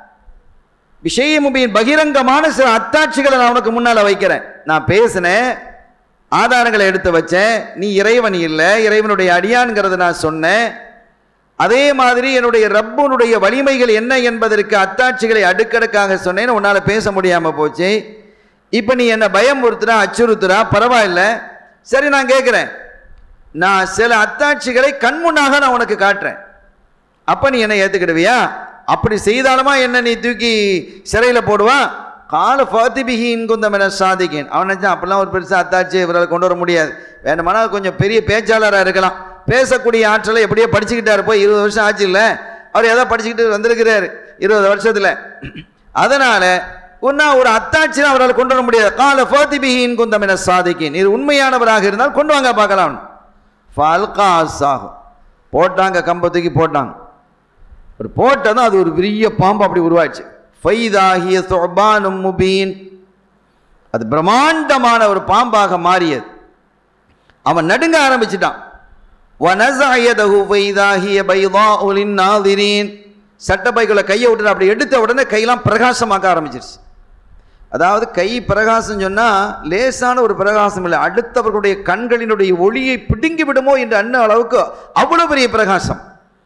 பிஷைஇம் முபீன், பகிரங்கமான சில அத்தாட்சிகளை நான் உனக்கு முன்னால் வைக்கிறேன். நான் பேசினேன், ஆதாரங்களை எடுத்து வச்சேன், நீ இறைவன் இல்லை, இறைவனுடைய அடியான்கிறத நான் சொன்னேன். அதே மாதிரி என்னுடைய ரப்புனுடைய வலிமைகள் என்ன என்பதற்கு அத்தாட்சிகளை அடுக்கடுக்காக சொன்னேன்னு உன்னால் பேச முடியாமல் போச்சு. இப்போ நீ என்னை பயமுறுத்துறா, அச்சுறுத்துறா, பரவாயில்ல, சரி நான் கேட்குறேன், நான் சில அத்தாட்சிகளை கண்முன்னாக நான் உனக்கு காட்டுறேன், அப்போ நீ என்னை ஏற்றுக்கிடுவியா? அப்படி செய்தாலுமா என்ன நீ தூக்கி சிறையில் போடுவான்? கால ஃபாத்திபிஹி இன்குந்தமென சாதிக்கேன். அவன் நினச்சான் அப்படிலாம் ஒரு பெருசாக அத்தாட்சி இவரால் கொண்டு வர முடியாது, வேணுமானா கொஞ்சம் பெரிய பேச்சாளராக இருக்கலாம், பேசக்கூடிய ஆற்றலை எப்படியோ படிச்சுக்கிட்டாரு, போய் இருபது வருஷம் ஆச்சு இல்லை, அவர் ஏதோ படிச்சுக்கிட்டு வந்திருக்கிறாரு இருபது வருஷத்தில், அதனால் ஒன்றா ஒரு அத்தாட்சி அவரால் கொண்டு வர முடியாது. கால ஃபாத்திபிஹி இன்குந்தமென சாதிக்கேன், இது உண்மையானவராக இருந்தால் கொண்டு வாங்க பார்க்கலாம். ஃபால்கா ஆசாகும், போட்டாங்க, கம்பத்துக்கு போட்டாங்க, ஒரு போட்டதும் அது ஒரு பெரிய பாம்பு அப்படி உருவாச்சு. ஃபைதாகிய சுபானும் முபீன், அது பிரம்மாண்டமான ஒரு பாம்பாக மாறியது. அவன் நடுங்க ஆரம்பிச்சிட்டான். வனஸயதஹு ஃபைதாகிய பைதாஉ லின்னாதிரீன், சட்டப்பைக்குள்ள கையை விட்டு அப்படி எடுத்த உடனே கையெல்லாம் பிரகாசமாக்க ஆரம்பிச்சிருச்சு. அதாவது கை பிரகாசம் சொன்னால் லேசான ஒரு பிரகாசம் இல்லை, அடுத்தவர்களுடைய கண்களினுடைய ஒளியை பிடுங்கி விடுமோ என்ற அண்ண அளவுக்கு அவ்வளோ பெரிய பிரகாசம்.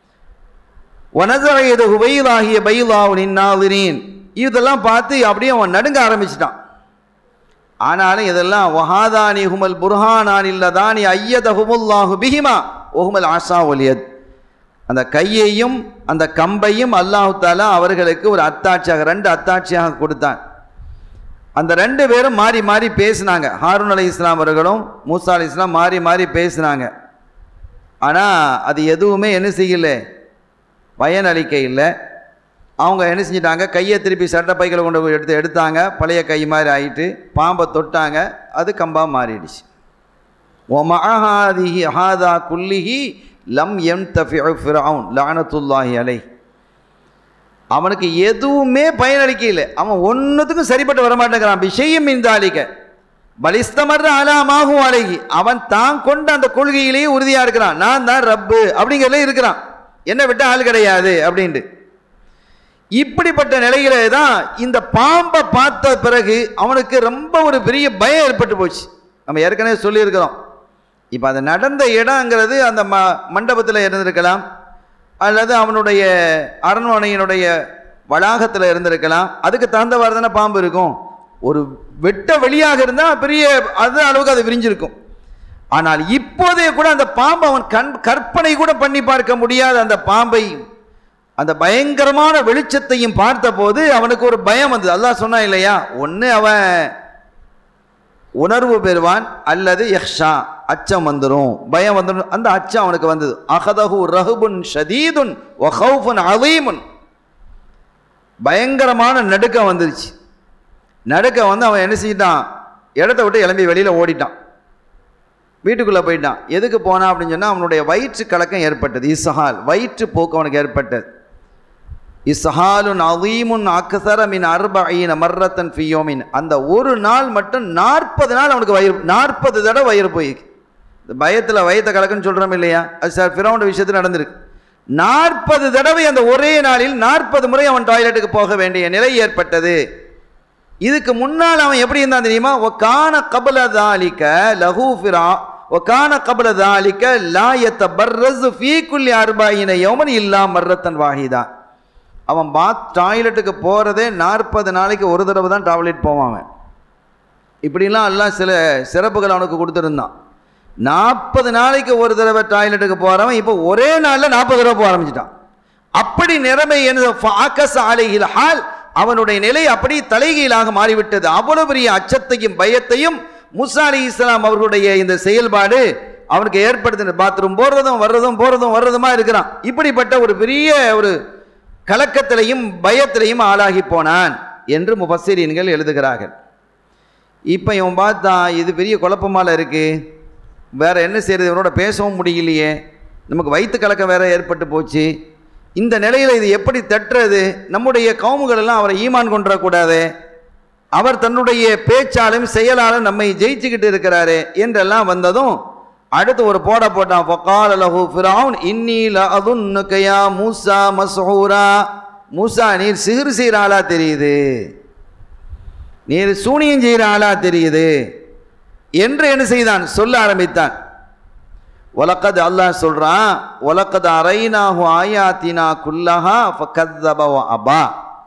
வனஸயதஹு ஃபைதாகிய பைதாஉ லின்னாதிரீன், இதெல்லாம் பார்த்து அப்படியே அவன் நடுங்க ஆரம்பிச்சிட்டான். ஆனாலும் இதெல்லாம் வஹாதானி ஹுமல் புர்ஹானான் இல்லதானி ஐயதஹுமுல்லாஹு பிஹிமா ஒஹுமல் ஆசா ஒலியத், அந்த கையையும் அந்த கம்பையும் அல்லாஹு தஆலா அவர்களுக்கு ஒரு அத்தாட்சியாக, ரெண்டு அத்தாட்சியாக கொடுத்தான். அந்த ரெண்டு பேரும் மாறி மாறி பேசினாங்க. ஹாரூன் அலைஹிஸ்ஸலாம் அவர்களும் மூசா அலைஹிஸ்ஸலாம் மாறி மாறி பேசினாங்க. ஆனால் அது எதுவுமே என்ன செய்யல, பயன் அளிக்க இல்லை. அவங்க என்ன செஞ்சிட்டாங்க, கையை திருப்பி சட்டப்பைகளை கொண்டு போய் எடுத்து எடுத்தாங்க, பழைய கை மாதிரி ஆகிட்டு பாம்பை தொட்டாங்க, அது கம்பாக மாறிடுச்சு. ஒமஹாதிஹி ஹாதா குல்லிஹி லம் யம்தஃபிஉ ஃபிர்அவுன் லஅனத்துல்லாஹி அலைஹ், அவனுக்கு எதுவுமே பயனளிக்கல, அவன் ஒன்றுத்துக்கும் சரிப்பட்டு வரமாட்டேங்கிறான். பிஷையும் மின்தாலிக்க பலிஸ்தமர்ற அலாமாகும் அலைஹி, அவன் தான் கொண்ட அந்த கொள்கையிலேயே உறுதியாக இருக்கிறான், நான் தான் ரப்பு அப்படிங்கிறதுல இருக்கிறான், என்ன விட்ட ஆள் கிடையாது அப்படின்ட்டு. இப்படிப்பட்ட நிலையில தான் இந்த பாம்பை பார்த்த பிறகு அவனுக்கு ரொம்ப ஒரு பெரிய பயம் ஏற்பட்டு போச்சு. நம்ம ஏற்கனவே சொல்லியிருக்கிறோம். இப்போ அது நடந்த இடங்கிறது அந்த ம மண்டபத்தில் இருந்திருக்கலாம், அல்லது அவனுடைய அரண்மனையினுடைய வளாகத்தில் இருந்திருக்கலாம். அதுக்கு தகுந்தவாறு தானே பாம்பு இருக்கும். ஒரு வெட்ட வெளியாக இருந்தால் பெரிய அது அளவுக்கு அது விரிஞ்சிருக்கும். ஆனால் இப்போதே கூட அந்த பாம்பை அவன் கண் கற்பனை கூட பண்ணி பார்க்க முடியாத அந்த பாம்பை, அந்த பயங்கரமான வெளிச்சத்தையும் பார்த்த போது அவனுக்கு ஒரு பயம் வந்தது. அல்லாஹ் சொன்னா இல்லையா, ஒன்று அவன் உணர்வு பெறுவான், அல்லது யக்ஷா அச்சம் வந்துடும், பயம் வந்துடும். அந்த அச்சம் அவனுக்கு வந்தது. அகதஹு ரஹுபுன் ஷதீதுன் வ ஹௌஃபுன் அதீமுன், பயங்கரமான நடுக்கம் வந்துருச்சு. நடுக்க வந்து அவன் என்ன செஞ்சிட்டான், இடத்த விட்டு கிளம்பி வெளியில் ஓடிட்டான், வீட்டுக்குள்ளே போயிட்டான். எதுக்கு போனான் அப்படின்னு சொன்னால் அவனுடைய வயிற்று கலக்கம் ஏற்பட்டது, இஸ்ஹால், வயிற்று போக்கு அவனுக்கு ஏற்பட்டது. இஸ்ஹாலுன் அதீமுன் அக்ஸர மின் அர்பஈன மர்ரத்தன் ஃபீ யௌமின், அந்த ஒரு நாள் மட்டும் நாற்பது நாள் அவனுக்கு வயிறு, நாற்பது தடவை வயிறு போயிருக்கு. இந்த பயத்தில் வயிற்ற கலக்குன்னு சொல்கிறோம் இல்லையா, அது சார் ஃபிரௌன் விஷயத்தில் நடந்திருக்கு. நாற்பது தடவை அந்த ஒரே நாளில் நாற்பது முறை அவன் டாய்லெட்டுக்கு போக வேண்டிய நிலை ஏற்பட்டது. இதுக்கு முன்னால் அவன் எப்படி இருந்தான் தெரியுமா? ஒகான கபல தாலிக லஹு ஃபிரா ஒகான கபல தாலிக லா யதபர்ரஸு ஃபீ குல்லி அர்பஈன யௌமன் இல்லா மர்ரத்தன் வாஹிதா. அவன் பாத் டாய்லெட்டுக்கு போகிறதே நாற்பது நாளைக்கு ஒரு தடவை தான் டாய்லெட் போவான். இப்படிலாம் எல்லாம் சில சிறப்புகள் அவனுக்கு கொடுத்துருந்தான். நாற்பது நாளைக்கு ஒரு தடவை டாய்லெட்டுக்கு போகிறவன் இப்போ ஒரே நாளில் நாற்பது தடவை போக ஆரம்பிச்சிட்டான். அப்படி நிலைமை என்ன, அவனுடைய நிலை அப்படி தலைகீழாக மாறிவிட்டது. அவ்வளவு பெரிய அச்சத்தையும் பயத்தையும் மூசா அலைஹிஸ்ஸலாம் அவர்களுடைய இந்த செயல்பாடு அவனுக்கு ஏற்படுத்தின. பாத்ரூம் போறதும் வர்றதும் போறதும் வர்றதுமா இருக்கிறான். இப்படிப்பட்ட ஒரு பெரிய ஒரு கலக்கத்திலையும் பயத்திலையும் ஆளாகி போனான் என்று முஃபஸ்ஸிரீன்கள் எழுதுகிறார்கள். இப்போ இவன் பார்த்தா இது பெரிய குழப்பமால இருக்கு, வேற என்ன செய்யறது, இவனோட பேசவும் முடியலையே, நமக்கு வயிற்று கலக்கம் வேற ஏற்பட்டு போச்சு, இந்த நிலையில் இது எப்படி தட்டுறது, நம்முடைய கவுமுகள் எல்லாம் அவரை ஈமான் கொண்டுறக்கூடாது, அவர் தன்னுடைய பேச்சாலும் செயலாலும் நம்மை ஜெயிச்சுக்கிட்டு இருக்கிறாரு என்றெல்லாம் வந்ததும் அடுத்து ஒரு போட போட்டான். ஃபகால லஹு ஃபிரௌன் இன்னீ லஅதுன்னுக யா மூஸா மஸ்ஹூரா. மூஸா, நீர் சிஹ்ர் செய்கிற ஆளா தெரியுது, நீர் சூனியம் செய்கிற ஆளா தெரியுது என்று என்ன செய்தான், சொல்ல ஆரம்பித்தான். வலக்கத் அல்லாஹ் சொல்றான், வலக்கத் அரைனாஹு ஆயாத்தினா குல்லஹா ஃபகذب வஅபா.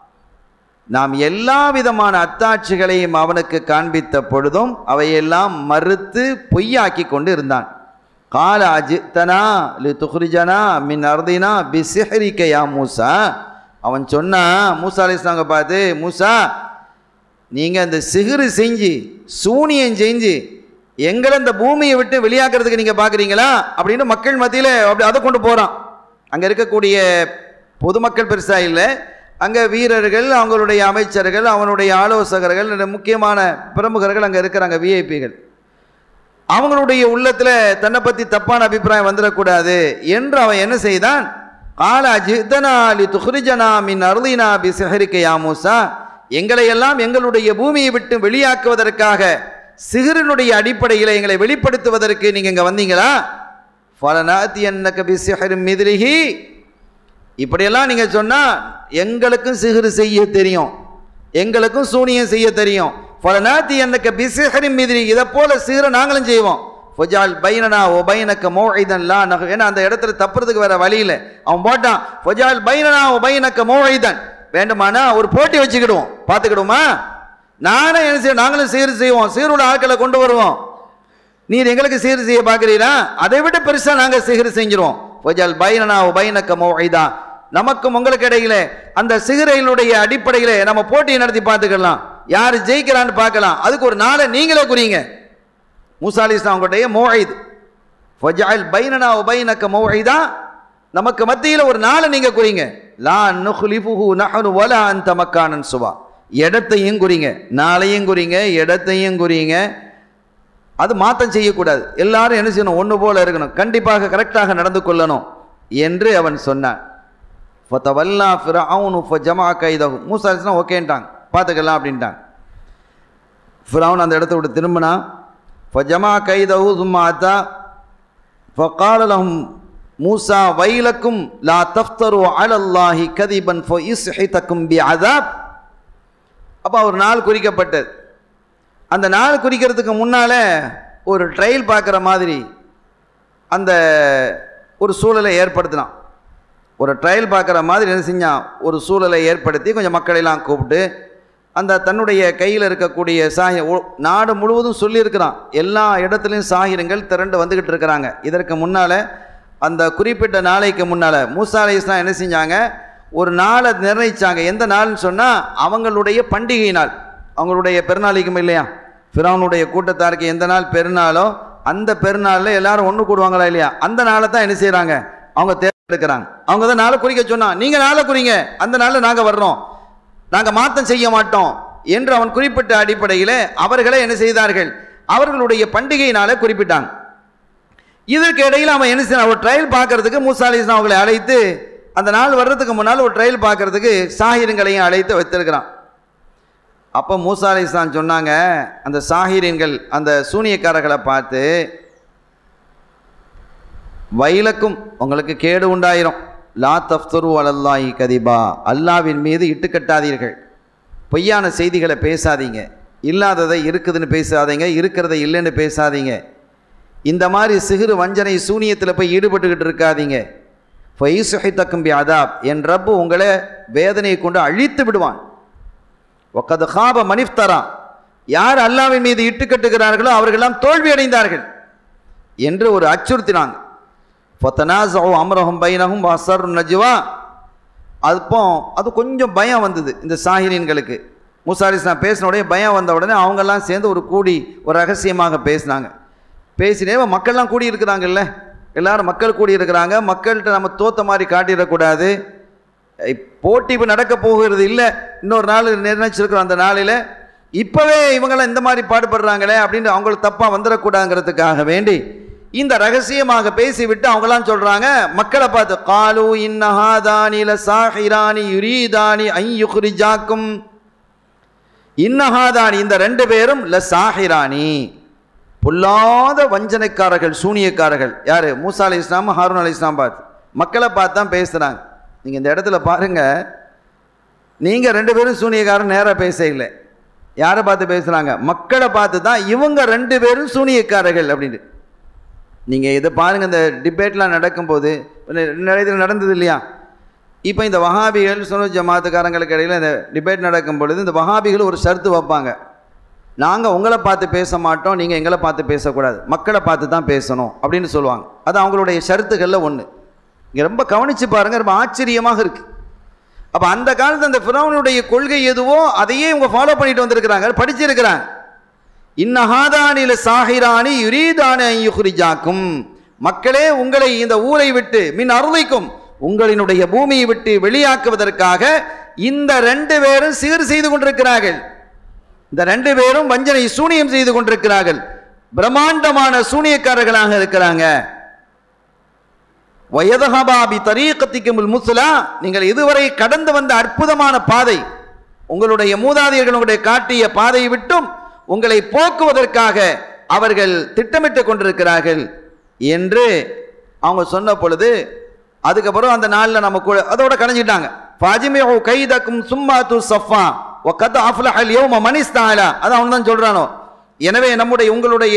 நாம் எல்லா விதமான அத்தாட்சிகளையும் அவனுக்கு காண்பித்த பொழுதும் அவையெல்லாம் மறுத்து பொய்யாக்கி கொண்டு இருந்தான். கால அஜித்தனா லிதுக்ரிஜனா மின் அர்தினா பிசிஹ்ரிக யா மூஸா. அவன் சொன்னா மூஸா அலைஹிஸ்ஸலாமை பார்த்து, மூஸா நீங்கள் இந்த சிஹ்ரு செஞ்சு சூனியம் செஞ்சு எங்களை இந்த பூமியை விட்டு வெளியாக்குறதுக்கு நீங்கள் பார்க்குறீங்களா அப்படின்னு மக்கள் மத்தியில் அப்படி அதை கொண்டு போகிறான். அங்கே இருக்கக்கூடிய பொதுமக்கள் பெருசாக இல்லை, அங்கே வீரர்கள், அவங்களுடைய அமைச்சர்கள், அவனுடைய ஆலோசகர்கள், முக்கியமான பிரமுகர்கள் அங்கே இருக்கிறாங்க, விஐபிகள். அவங்களுடைய உள்ளத்தில் தன்னை பற்றி தப்பான அபிப்பிராயம் வந்துடக்கூடாது என்று அவன் என்ன செய்தான், கால அஜித்தனா லிதுக்ரிஜனா மின் அர்தினா பிசிஹ்ரிக யா மூஸா. எங்களை எல்லாம் எங்களுடைய பூமியை விட்டு வெளியாக்குவதற்காக சிஹ்ரினுடைய அடிப்படையில் எங்களை வெளிப்படுத்துவதற்கு நீங்கள் இங்கே வந்தீங்களா? ஃபலனாத்தியன்னக பிசிஹ்ரின் மித்லிஹி. இப்படியெல்லாம் நீங்கள் சொன்னால் எங்களுக்கும் சிஹ்ரு செய்ய தெரியும், எங்களுக்கும் சூனியம் செய்ய தெரியும். ஃபலனாத்தியன்னக பிசிஹ்ரின் மித்லிஹி, இதை போல சிஹ்ரை நாங்களும் செய்வோம். ஃபஜால் பைனனா ஓ பைனக மௌஇதன் லா நஹ். ஏன்னா அந்த இடத்துல தப்புறதுக்கு வேற வழி இல்லை. அவன் போட்டான், ஃபஜால் பைனனா ஓ பைனக மௌஇதன், வேண்டுமானா ஒரு போட்டி வச்சுக்கிடுவோம், பார்த்துக்கிடுவோமா, நானே என்ன செய்ய நாங்களும் சீர் செய்வோம், சீருள்ள ஆட்களை கொண்டு வருவோம், நீர் எங்களுக்கு சீர் செய்ய பார்க்குறீங்களா, அதை விட பெருசா நாங்கள் சிஹ்ர் செஞ்சிருவோம். ஃபஜால் பைனனா ஓ பைனக மௌஇதா, நமக்கும் உங்களுக்கு இடையில அந்த சிஹ்ரினுடைய அடிப்படையில் நம்ம போட்டியை நடத்தி பார்த்துக்கலாம், யார் ஜெயிக்கிறான்னு பார்க்கலாம், அதுக்கு ஒரு நாளை நீங்களே குறிங்க. மூஸா அலைஹிஸ்ஸலாம் உங்களுடைய மௌஇத், ஃபஜால் பைனனா ஓ பைனக மௌஇதா, நமக்கு மத்தியில் ஒரு நாளை நீங்க குறிங்க. லா நுக்லிஃபுஹு நஹ்னு வலா அன்த மக்கானன் சுவா. இடத்தையும் குறிங்க, நாளையும் குறிங்க, இடத்தையும் குறிங்க, அது மாற்றம் செய்யக்கூடாது, எல்லாரும் என்ன செய்யணும், ஒன்று போல இருக்கணும், கண்டிப்பாக கரெக்டாக நடந்து கொள்ளணும் என்று அவன் சொன்னான். ஃபதவல்லா ஃபிரௌனு ஃபஜமா கைதஹு. மூஸா அலைஹிஸ்ஸலாம் ஓகேன்ட்டாங்க, பார்த்துக்கலாம் அப்படின்ட்டாங்க. ஃபிரௌன் அந்த இடத்த விட்டு திரும்பினா, ஃபஜமா கைதஹு சும்மா அத்தா ஃபகால லஹும் மூஸா வைலக்கும் லா தஃப்தரு அலல்லாஹி கதிபன் ஃபயிஸ்ஹிதக்கும் பிஅஸாப். அப்போ ஒரு நாள் குறிக்கப்பட்டது. அந்த நாள் குறிக்கிறதுக்கு முன்னால ஒரு ட்ரையல் பார்க்குற மாதிரி அந்த ஒரு சூழலை ஏற்படுத்தினான். ஒரு ட்ரையல் பார்க்குற மாதிரி என்ன செஞ்சான், ஒரு சூழலை ஏற்படுத்தி கொஞ்சம் மக்களெல்லாம் கூப்பிட்டு அந்த தன்னுடைய கையில் இருக்கக்கூடிய சாஹி நாடு முழுவதும் சொல்லியிருக்கிறான், எல்லா இடத்துலையும் சாஹிரங்கள் திரண்டு வந்துக்கிட்டு இருக்கிறாங்க. இதற்கு முன்னால் அந்த குறிப்பிட்ட நாளைக்கு முன்னால் மூஸா அலைஹிஸ்ஸலாம் என்ன செஞ்சாங்க, ஒரு நாளை நிர்ணயித்தாங்க. எந்த நாள்னு சொன்னால் அவங்களுடைய பண்டிகை நாள், அவங்களுடைய பெருநாளைக்கும் இல்லையா, ஃபிரௌனுடைய கூட்டத்தாருக்கு எந்த நாள் பெருநாளோ அந்த பெருநாளில் எல்லாரும் ஒன்று கூடுவாங்களா இல்லையா, அந்த நாளை தான் என்ன செய்கிறாங்க, அவங்க தேர்ந்தெடுக்கிறாங்க. அவங்க தான் நாளை குறிக்க சொன்னா, நீங்கள் நாளை குறிங்க, அந்த நாளில் நாங்கள் வர்றோம், நாங்கள் மாற்றம் செய்ய மாட்டோம் என்று அவன் குறிப்பிட்ட அடிப்படையில் அவர்களே என்ன செய்தார்கள், அவர்களுடைய பண்டிகை நாளை குறிப்பிட்டாங்க. இதற்கு இடையில் அவன் என்ன செய்ய, ஒரு ட்ரையல் பார்க்கறதுக்கு மூஸா அலைஹிஸ்ஸலாம் அவங்களை அழைத்து அந்த நாள் வர்றதுக்கு முன்னால் ஒரு ட்ரையல் பார்க்கறதுக்கு சாஹிரங்களையும் அழைத்து வைத்திருக்கிறான். அப்போ மூஸா அலைஹிஸ்ஸலாம் சொன்னாங்க, அந்த சாஹிரங்கள் அந்த சூனியக்காரர்களை பார்த்து, வைலக்கும் உங்களுக்கு கேடு உண்டாயிரும், லா தஃப்தரு அலல்லாஹி கதிபா, அல்லாவின் மீது இட்டுக்கட்டாதீர்கள், பொய்யான செய்திகளை பேசாதீங்க, இல்லாததை இருக்குதுன்னு பேசாதீங்க, இருக்கிறதை இல்லைன்னு பேசாதீங்க, இந்த மாதிரி சிறு வஞ்சனை சூனியத்தில் போய் ஈடுபட்டுக்கிட்டு இருக்காதீங்க. ஃபைசுஹிதக்கும் பி அதாப், என் ரப்பு உங்களை வேதனையை கொண்டு அழித்து விடுவான். வக்கத் காப மனிஃப்தரா, யார் அல்லாவின் மீது இட்டுக்கட்டுகிறார்களோ அவர்களெல்லாம் தோல்வி அடைந்தார்கள் என்று ஒரு அச்சுறுத்தினாங்க. ஃபதனாஸு அம்ரஹும் பைனஹும் வஸர் நஜ்வா, அப்போ அது கொஞ்சம் பயம் வந்தது இந்த சாஹிரீன்களுக்கு. மூசா அலைஹிஸ்ஸலாம் பேசின உடனே பயம் வந்த உடனே அவங்கெல்லாம் சேர்ந்து ஒரு கூடி ஒரு ரகசியமாக பேசினாங்க. பேசினே மக்கள்லாம் கூடி இருக்கிறாங்கல்ல, எல்லாரும் மக்கள் கூடி இருக்கிறாங்க, மக்கள்கிட்ட நம்ம தோத்த மாதிரி காட்டிடக்கூடாது, போட்டி இப்போ நடக்க போகிறது இல்லை, இன்னொரு நாள் நிர்ணயிச்சிருக்கிறோம், அந்த நாளில் இப்போவே இவங்களாம் இந்த மாதிரி பாடுபடுறாங்களே அப்படின்னு அவங்களுக்கு தப்பாக வந்துடக்கூடாதுங்கிறதுக்காக வேண்டி இந்த ரகசியமாக பேசிவிட்டு அவங்களாம் சொல்கிறாங்க மக்களை பார்த்து, காலு இன்னஹாதானி லசாஹிரானி யுரீதானி ஐ யுக்ரிஜாக்கும், இன்னஹாதானி இந்த ரெண்டு பேரும் லசாஹிரானி, பொல்லாத வஞ்சனைக்காரர்கள், சூனியக்காரர்கள். யார்? மூசா அலைஹிஸ்ஸலாம் ஹாரூன் அலைஹிஸ்ஸலாம் பார்த்து மக்களை பார்த்து தான் பேசுகிறாங்க. நீங்கள் இந்த இடத்துல பாருங்கள், நீங்கள் ரெண்டு பேரும் சூனியக்காரன் நேராக பேச இல்லை, யாரை பார்த்து பேசுகிறாங்க? மக்களை பார்த்து தான் இவங்க ரெண்டு பேரும் சூனியக்காரர்கள் அப்படின்னு. நீங்கள் இதை பாருங்கள், இந்த டிபேட்லாம் நடக்கும்போது நிறைய நடந்தது இல்லையா? இப்போ இந்த வஹாபிகள் சுன்னத் ஜமாத்துக்காரங்களுக்கு இடையில் இந்த டிபேட் நடக்கும் பொழுது இந்த வஹாபிகள் ஒரு ஷர்த்து வைப்பாங்க, நாங்கள் உங்களை பார்த்து பேச மாட்டோம், நீங்கள் எங்களை பார்த்து பேசக்கூடாது, மக்களை பார்த்து தான் பேசணும் அப்படின்னு சொல்லுவாங்க. அது அவங்களுடைய ஷர்த்துகளில் ஒன்று. இங்கே ரொம்ப கவனித்து பாருங்கள், ரொம்ப ஆச்சரியமாக இருக்குது. அப்போ அந்த காலத்தில் அந்த ஃபிரௌனுடைய கொள்கை எதுவோ அதையே இவங்க ஃபாலோ பண்ணிட்டு வந்திருக்கிறாங்க, படிச்சிருக்கிறாங்க. இன்னஹாதானில சாஹிரானி யுரீதானி ஐ யுக்ரிஜாக்கும், மக்களே உங்களை இந்த ஊரை விட்டு மின் அருளைக்கும் உங்களினுடைய பூமியை விட்டு வெளியாக்குவதற்காக இந்த ரெண்டு பேரும் சீர் செய்து கொண்டிருக்கிறார்கள், இந்த ரெண்டு பேரும் வஞ்சனை சூனியம் செய்து கொண்டிருக்கிறார்கள், பிரம்மாண்டமான சூனியக்காரர்களாக இருக்கிறாங்க. வயதஹபாபி தரீகத்திக்குமுல் முஸ்லா, நீங்கள் இதுவரை கடந்து வந்த அற்புதமான பாதை, உங்களுடைய மூதாதையர்களுடைய காட்டிய பாதையை விட்டும் உங்களை போக்குவதற்காக அவர்கள் திட்டமிட்டு கொண்டிருக்கிறார்கள் என்று அவங்க சொன்ன பொழுது, அதுக்கப்புறம் அந்த நாளில் நம்ம கூட அதோட கலைஞ்சிட்டாங்க. ஃபாஜிமிஉ கைதக்கும் சும்மாத்து ஸஃபா வகத் அஃப்லஹல் யௌம மன் இஸ்தஅலா, அது அவன் தான் சொல்றானோ. எனவே நம்முடைய உங்களுடைய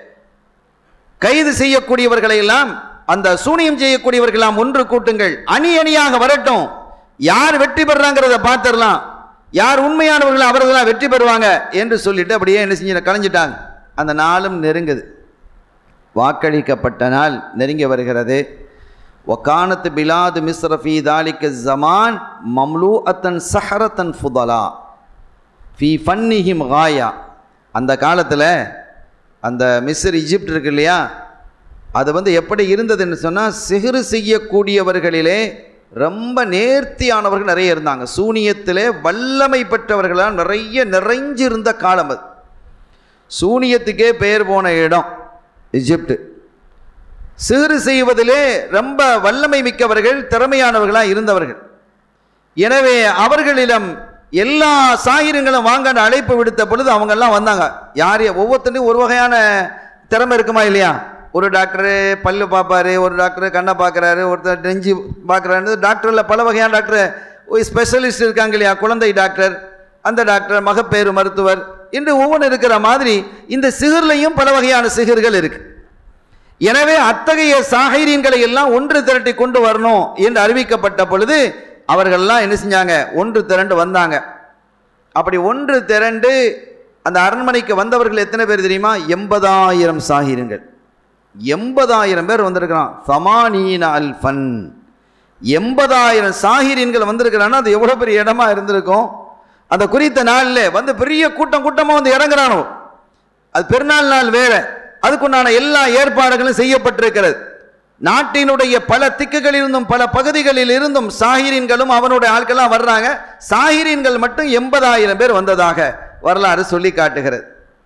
கைது செய்யக்கூடியவர்களை எல்லாம், அந்த சூனியம் செய்யக்கூடியவர்களெல்லாம் ஒன்று கூட்டுங்கள், அணி அணியாக வரட்டும், யார் வெற்றி பெறாங்கிறத பார்த்துடலாம், யார் உண்மையானவர்கள் அவர்களாம் வெற்றி பெறுவாங்க என்று சொல்லிட்டு அப்படியே என்ன செஞ்சு கலைஞ்சிட்டாங்க. அந்த நாளும் நெருங்குது, வாக்களிக்கப்பட்ட நாள் நெருங்கி வருகிறது. வகானத் பிலாது மிஸ்ர ஃபீ தாலிக ஸமான் மம்லூஅத்தன் ஸஹரத்தன் ஃபுதலா ஃபீ ஃபன்னிஹிம் காயா. அந்த காலத்தில் அந்த மிஸ்ர் இஜிப்ட் இருக்கு இல்லையா, அது வந்து எப்படி இருந்ததுன்னு சொன்னால், சிஹ்ரு செய்யக்கூடியவர்களிலே ரொம்ப நேர்த்தியானவர்கள் நிறைய இருந்தாங்க, சூனியத்திலே வல்லமை பெற்றவர்களால் நிறைய நிறைஞ்சிருந்த காலம் அது. சூனியத்துக்கே பெயர் போன இடம் இஜிப்டு. சிஹ்ரு செய்வதிலே ரொம்ப வல்லமை மிக்கவர்கள், திறமையானவர்களாக இருந்தவர்கள். எனவே அவர்களிடம் எல்லா சாகிரங்களும் வாங்க அழைப்பு விடுத்த பொழுது அவங்கெல்லாம் வந்தாங்க. யார் ஒவ்வொருத்தருக்கும் ஒரு வகையான திறமை இருக்குமா இல்லையா? ஒரு டாக்டரு பல்லு பார்ப்பாரு, ஒரு டாக்டர் கண்ணை பார்க்குறாரு, ஒருத்தர் நெஞ்சு பார்க்குறாரு, டாக்டரில் பல வகையான டாக்டர், ஒரு ஸ்பெஷலிஸ்ட் இருக்காங்க இல்லையா, குழந்தை டாக்டர், அந்த டாக்டர், மகப்பேறு மருத்துவர் என்று ஒவ்வொன்று இருக்கிற மாதிரி இந்த சிஹர்லையும் பல வகையான சிஹர்கள் இருக்கு. எனவே அத்தகைய சாஹிரீன்களை எல்லாம் ஒன்று திரட்டி கொண்டு வரணும் என்று அறிவிக்கப்பட்ட பொழுது அவர்கள்லாம் என்ன செஞ்சாங்க, ஒன்று திரண்டு வந்தாங்க. அப்படி ஒன்று திரண்டு அந்த அரண்மனைக்கு வந்தவர்கள் எத்தனை பேர் தெரியுமா? எண்பதாயிரம் சாஹிரீன்கள், எண்பதாயிரம் பேர் வந்திருக்கிறான். சமானீன அல்ஃபன், எண்பதாயிரம் சாஹிரீன்கள் வந்திருக்கிறான்னா அது எவ்வளோ பெரிய இடமா இருந்திருக்கும். அந்த குறித்த நாளில் வந்து பெரிய கூட்டம் கூட்டமாக வந்து இறங்குறானோ, அது பெருநாள் நாள் வேற, அதுக்குண்டான எல்லா ஏற்பாடுகளும் செய்யப்பட்டிருக்கிறது. நாட்டினுடைய பல திக்குகளில் இருந்தும் பல பகுதிகளில் இருந்தும் சாஹிரீன்களும் அவனுடைய ஆட்கள்லாம் வர்றாங்க. சாஹிரீன்கள் மட்டும் எண்பதாயிரம் பேர் வந்ததாக வரலாறு சொல்லி காட்டுகிறது.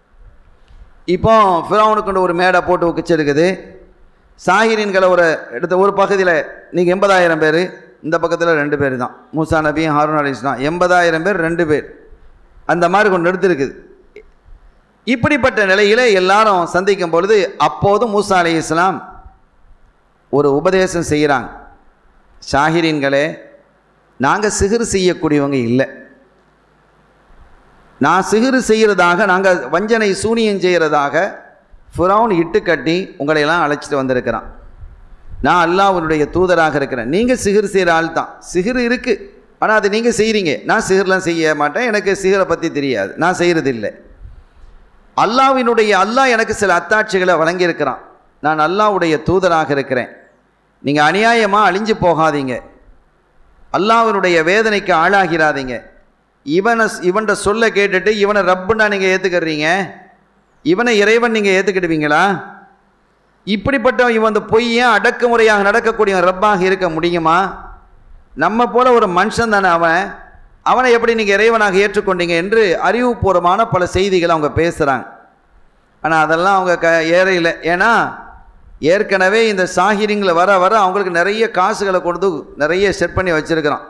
இப்போ ஃபிரௌனுக்கு ஒரு மேடை போட்டு வச்சிருக்குது. சாஹிரீன்களை ஒரு எடுத்த ஒரு பகுதியில் நீங்கள் எண்பதாயிரம் பேர், இந்த பக்கத்தில் ரெண்டு பேர் தான், மூசா நபி ஹாரூன் அலைஹிஸ்ஸலாம். எண்பதாயிரம் பேர் ரெண்டு பேர், அந்த மாதிரி கொண்டு எடுத்துருக்குது. இப்படிப்பட்ட நிலையில் எல்லாரும் சந்திக்கும் பொழுது அப்போது மூசா அலைஹிஸ்ஸலாம் ஒரு உபதேசம் செய்கிறாங்க. சாஹிரீன்களே, நாங்கள் சிகிர் செய்யக்கூடியவங்க இல்லை. நான் சிகிர் செய்கிறதாக, நாங்கள் வஞ்சனை சூனியம் செய்கிறதாக ஃபிரௌன் இட்டு கட்டி உங்களையெல்லாம் அழைச்சிட்டு வந்திருக்கிறான். நான் அல்லாஹ்வுடைய தூதராக இருக்கிறேன். நீங்கள் சிகிர் செய்கிற ஆள் தான். சிகிர் இருக்குது, ஆனால் அது நீங்கள் செய்கிறீங்க. நான் சிகிர்லாம் செய்ய மாட்டேன், எனக்கு சிகிரை பற்றி தெரியாது, நான் செய்கிறதில்லை. அல்லாஹ்வினுடைய அல்லாஹ் எனக்கு சில அத்தாட்சிகளை வழங்கியிருக்கிறான். நான் அல்லாஹ்வுடைய தூதராக இருக்கிறேன். நீங்கள் அநியாயமாக அழிஞ்சு போகாதீங்க, அல்லாஹ்வினுடைய வேதனைக்கு ஆளாகிறாதீங்க. இவனை இவன்கிட்ட சொல்ல கேட்டுட்டு இவனை ரப்புன்னா நீங்கள் ஏற்றுக்கிறீங்க, இவனை இறைவன் நீங்கள் ஏற்றுக்கிடுவீங்களா? இப்படிப்பட்ட இவன் அந்த பொய்யை அடக்குமுறையாக நடக்கக்கூடிய ரப்பாக இருக்க முடியுமா? நம்ம போல ஒரு மனுஷன் தானே அவன், அவனை எப்படி நீங்கள் இறைவனாக ஏற்றுக்கொண்டீங்க என்று அறிவுபூர்வமான பல செய்திகள் அவங்க பேசுகிறாங்க. ஆனால் அதெல்லாம் அவங்க க ஏறையில். ஏன்னா ஏற்கனவே இந்த சாஹிரிங்களை வர வர அவங்களுக்கு நிறைய காசுகளை கொடுத்து நிறைய செட் பண்ணி வச்சுருக்கிறான்.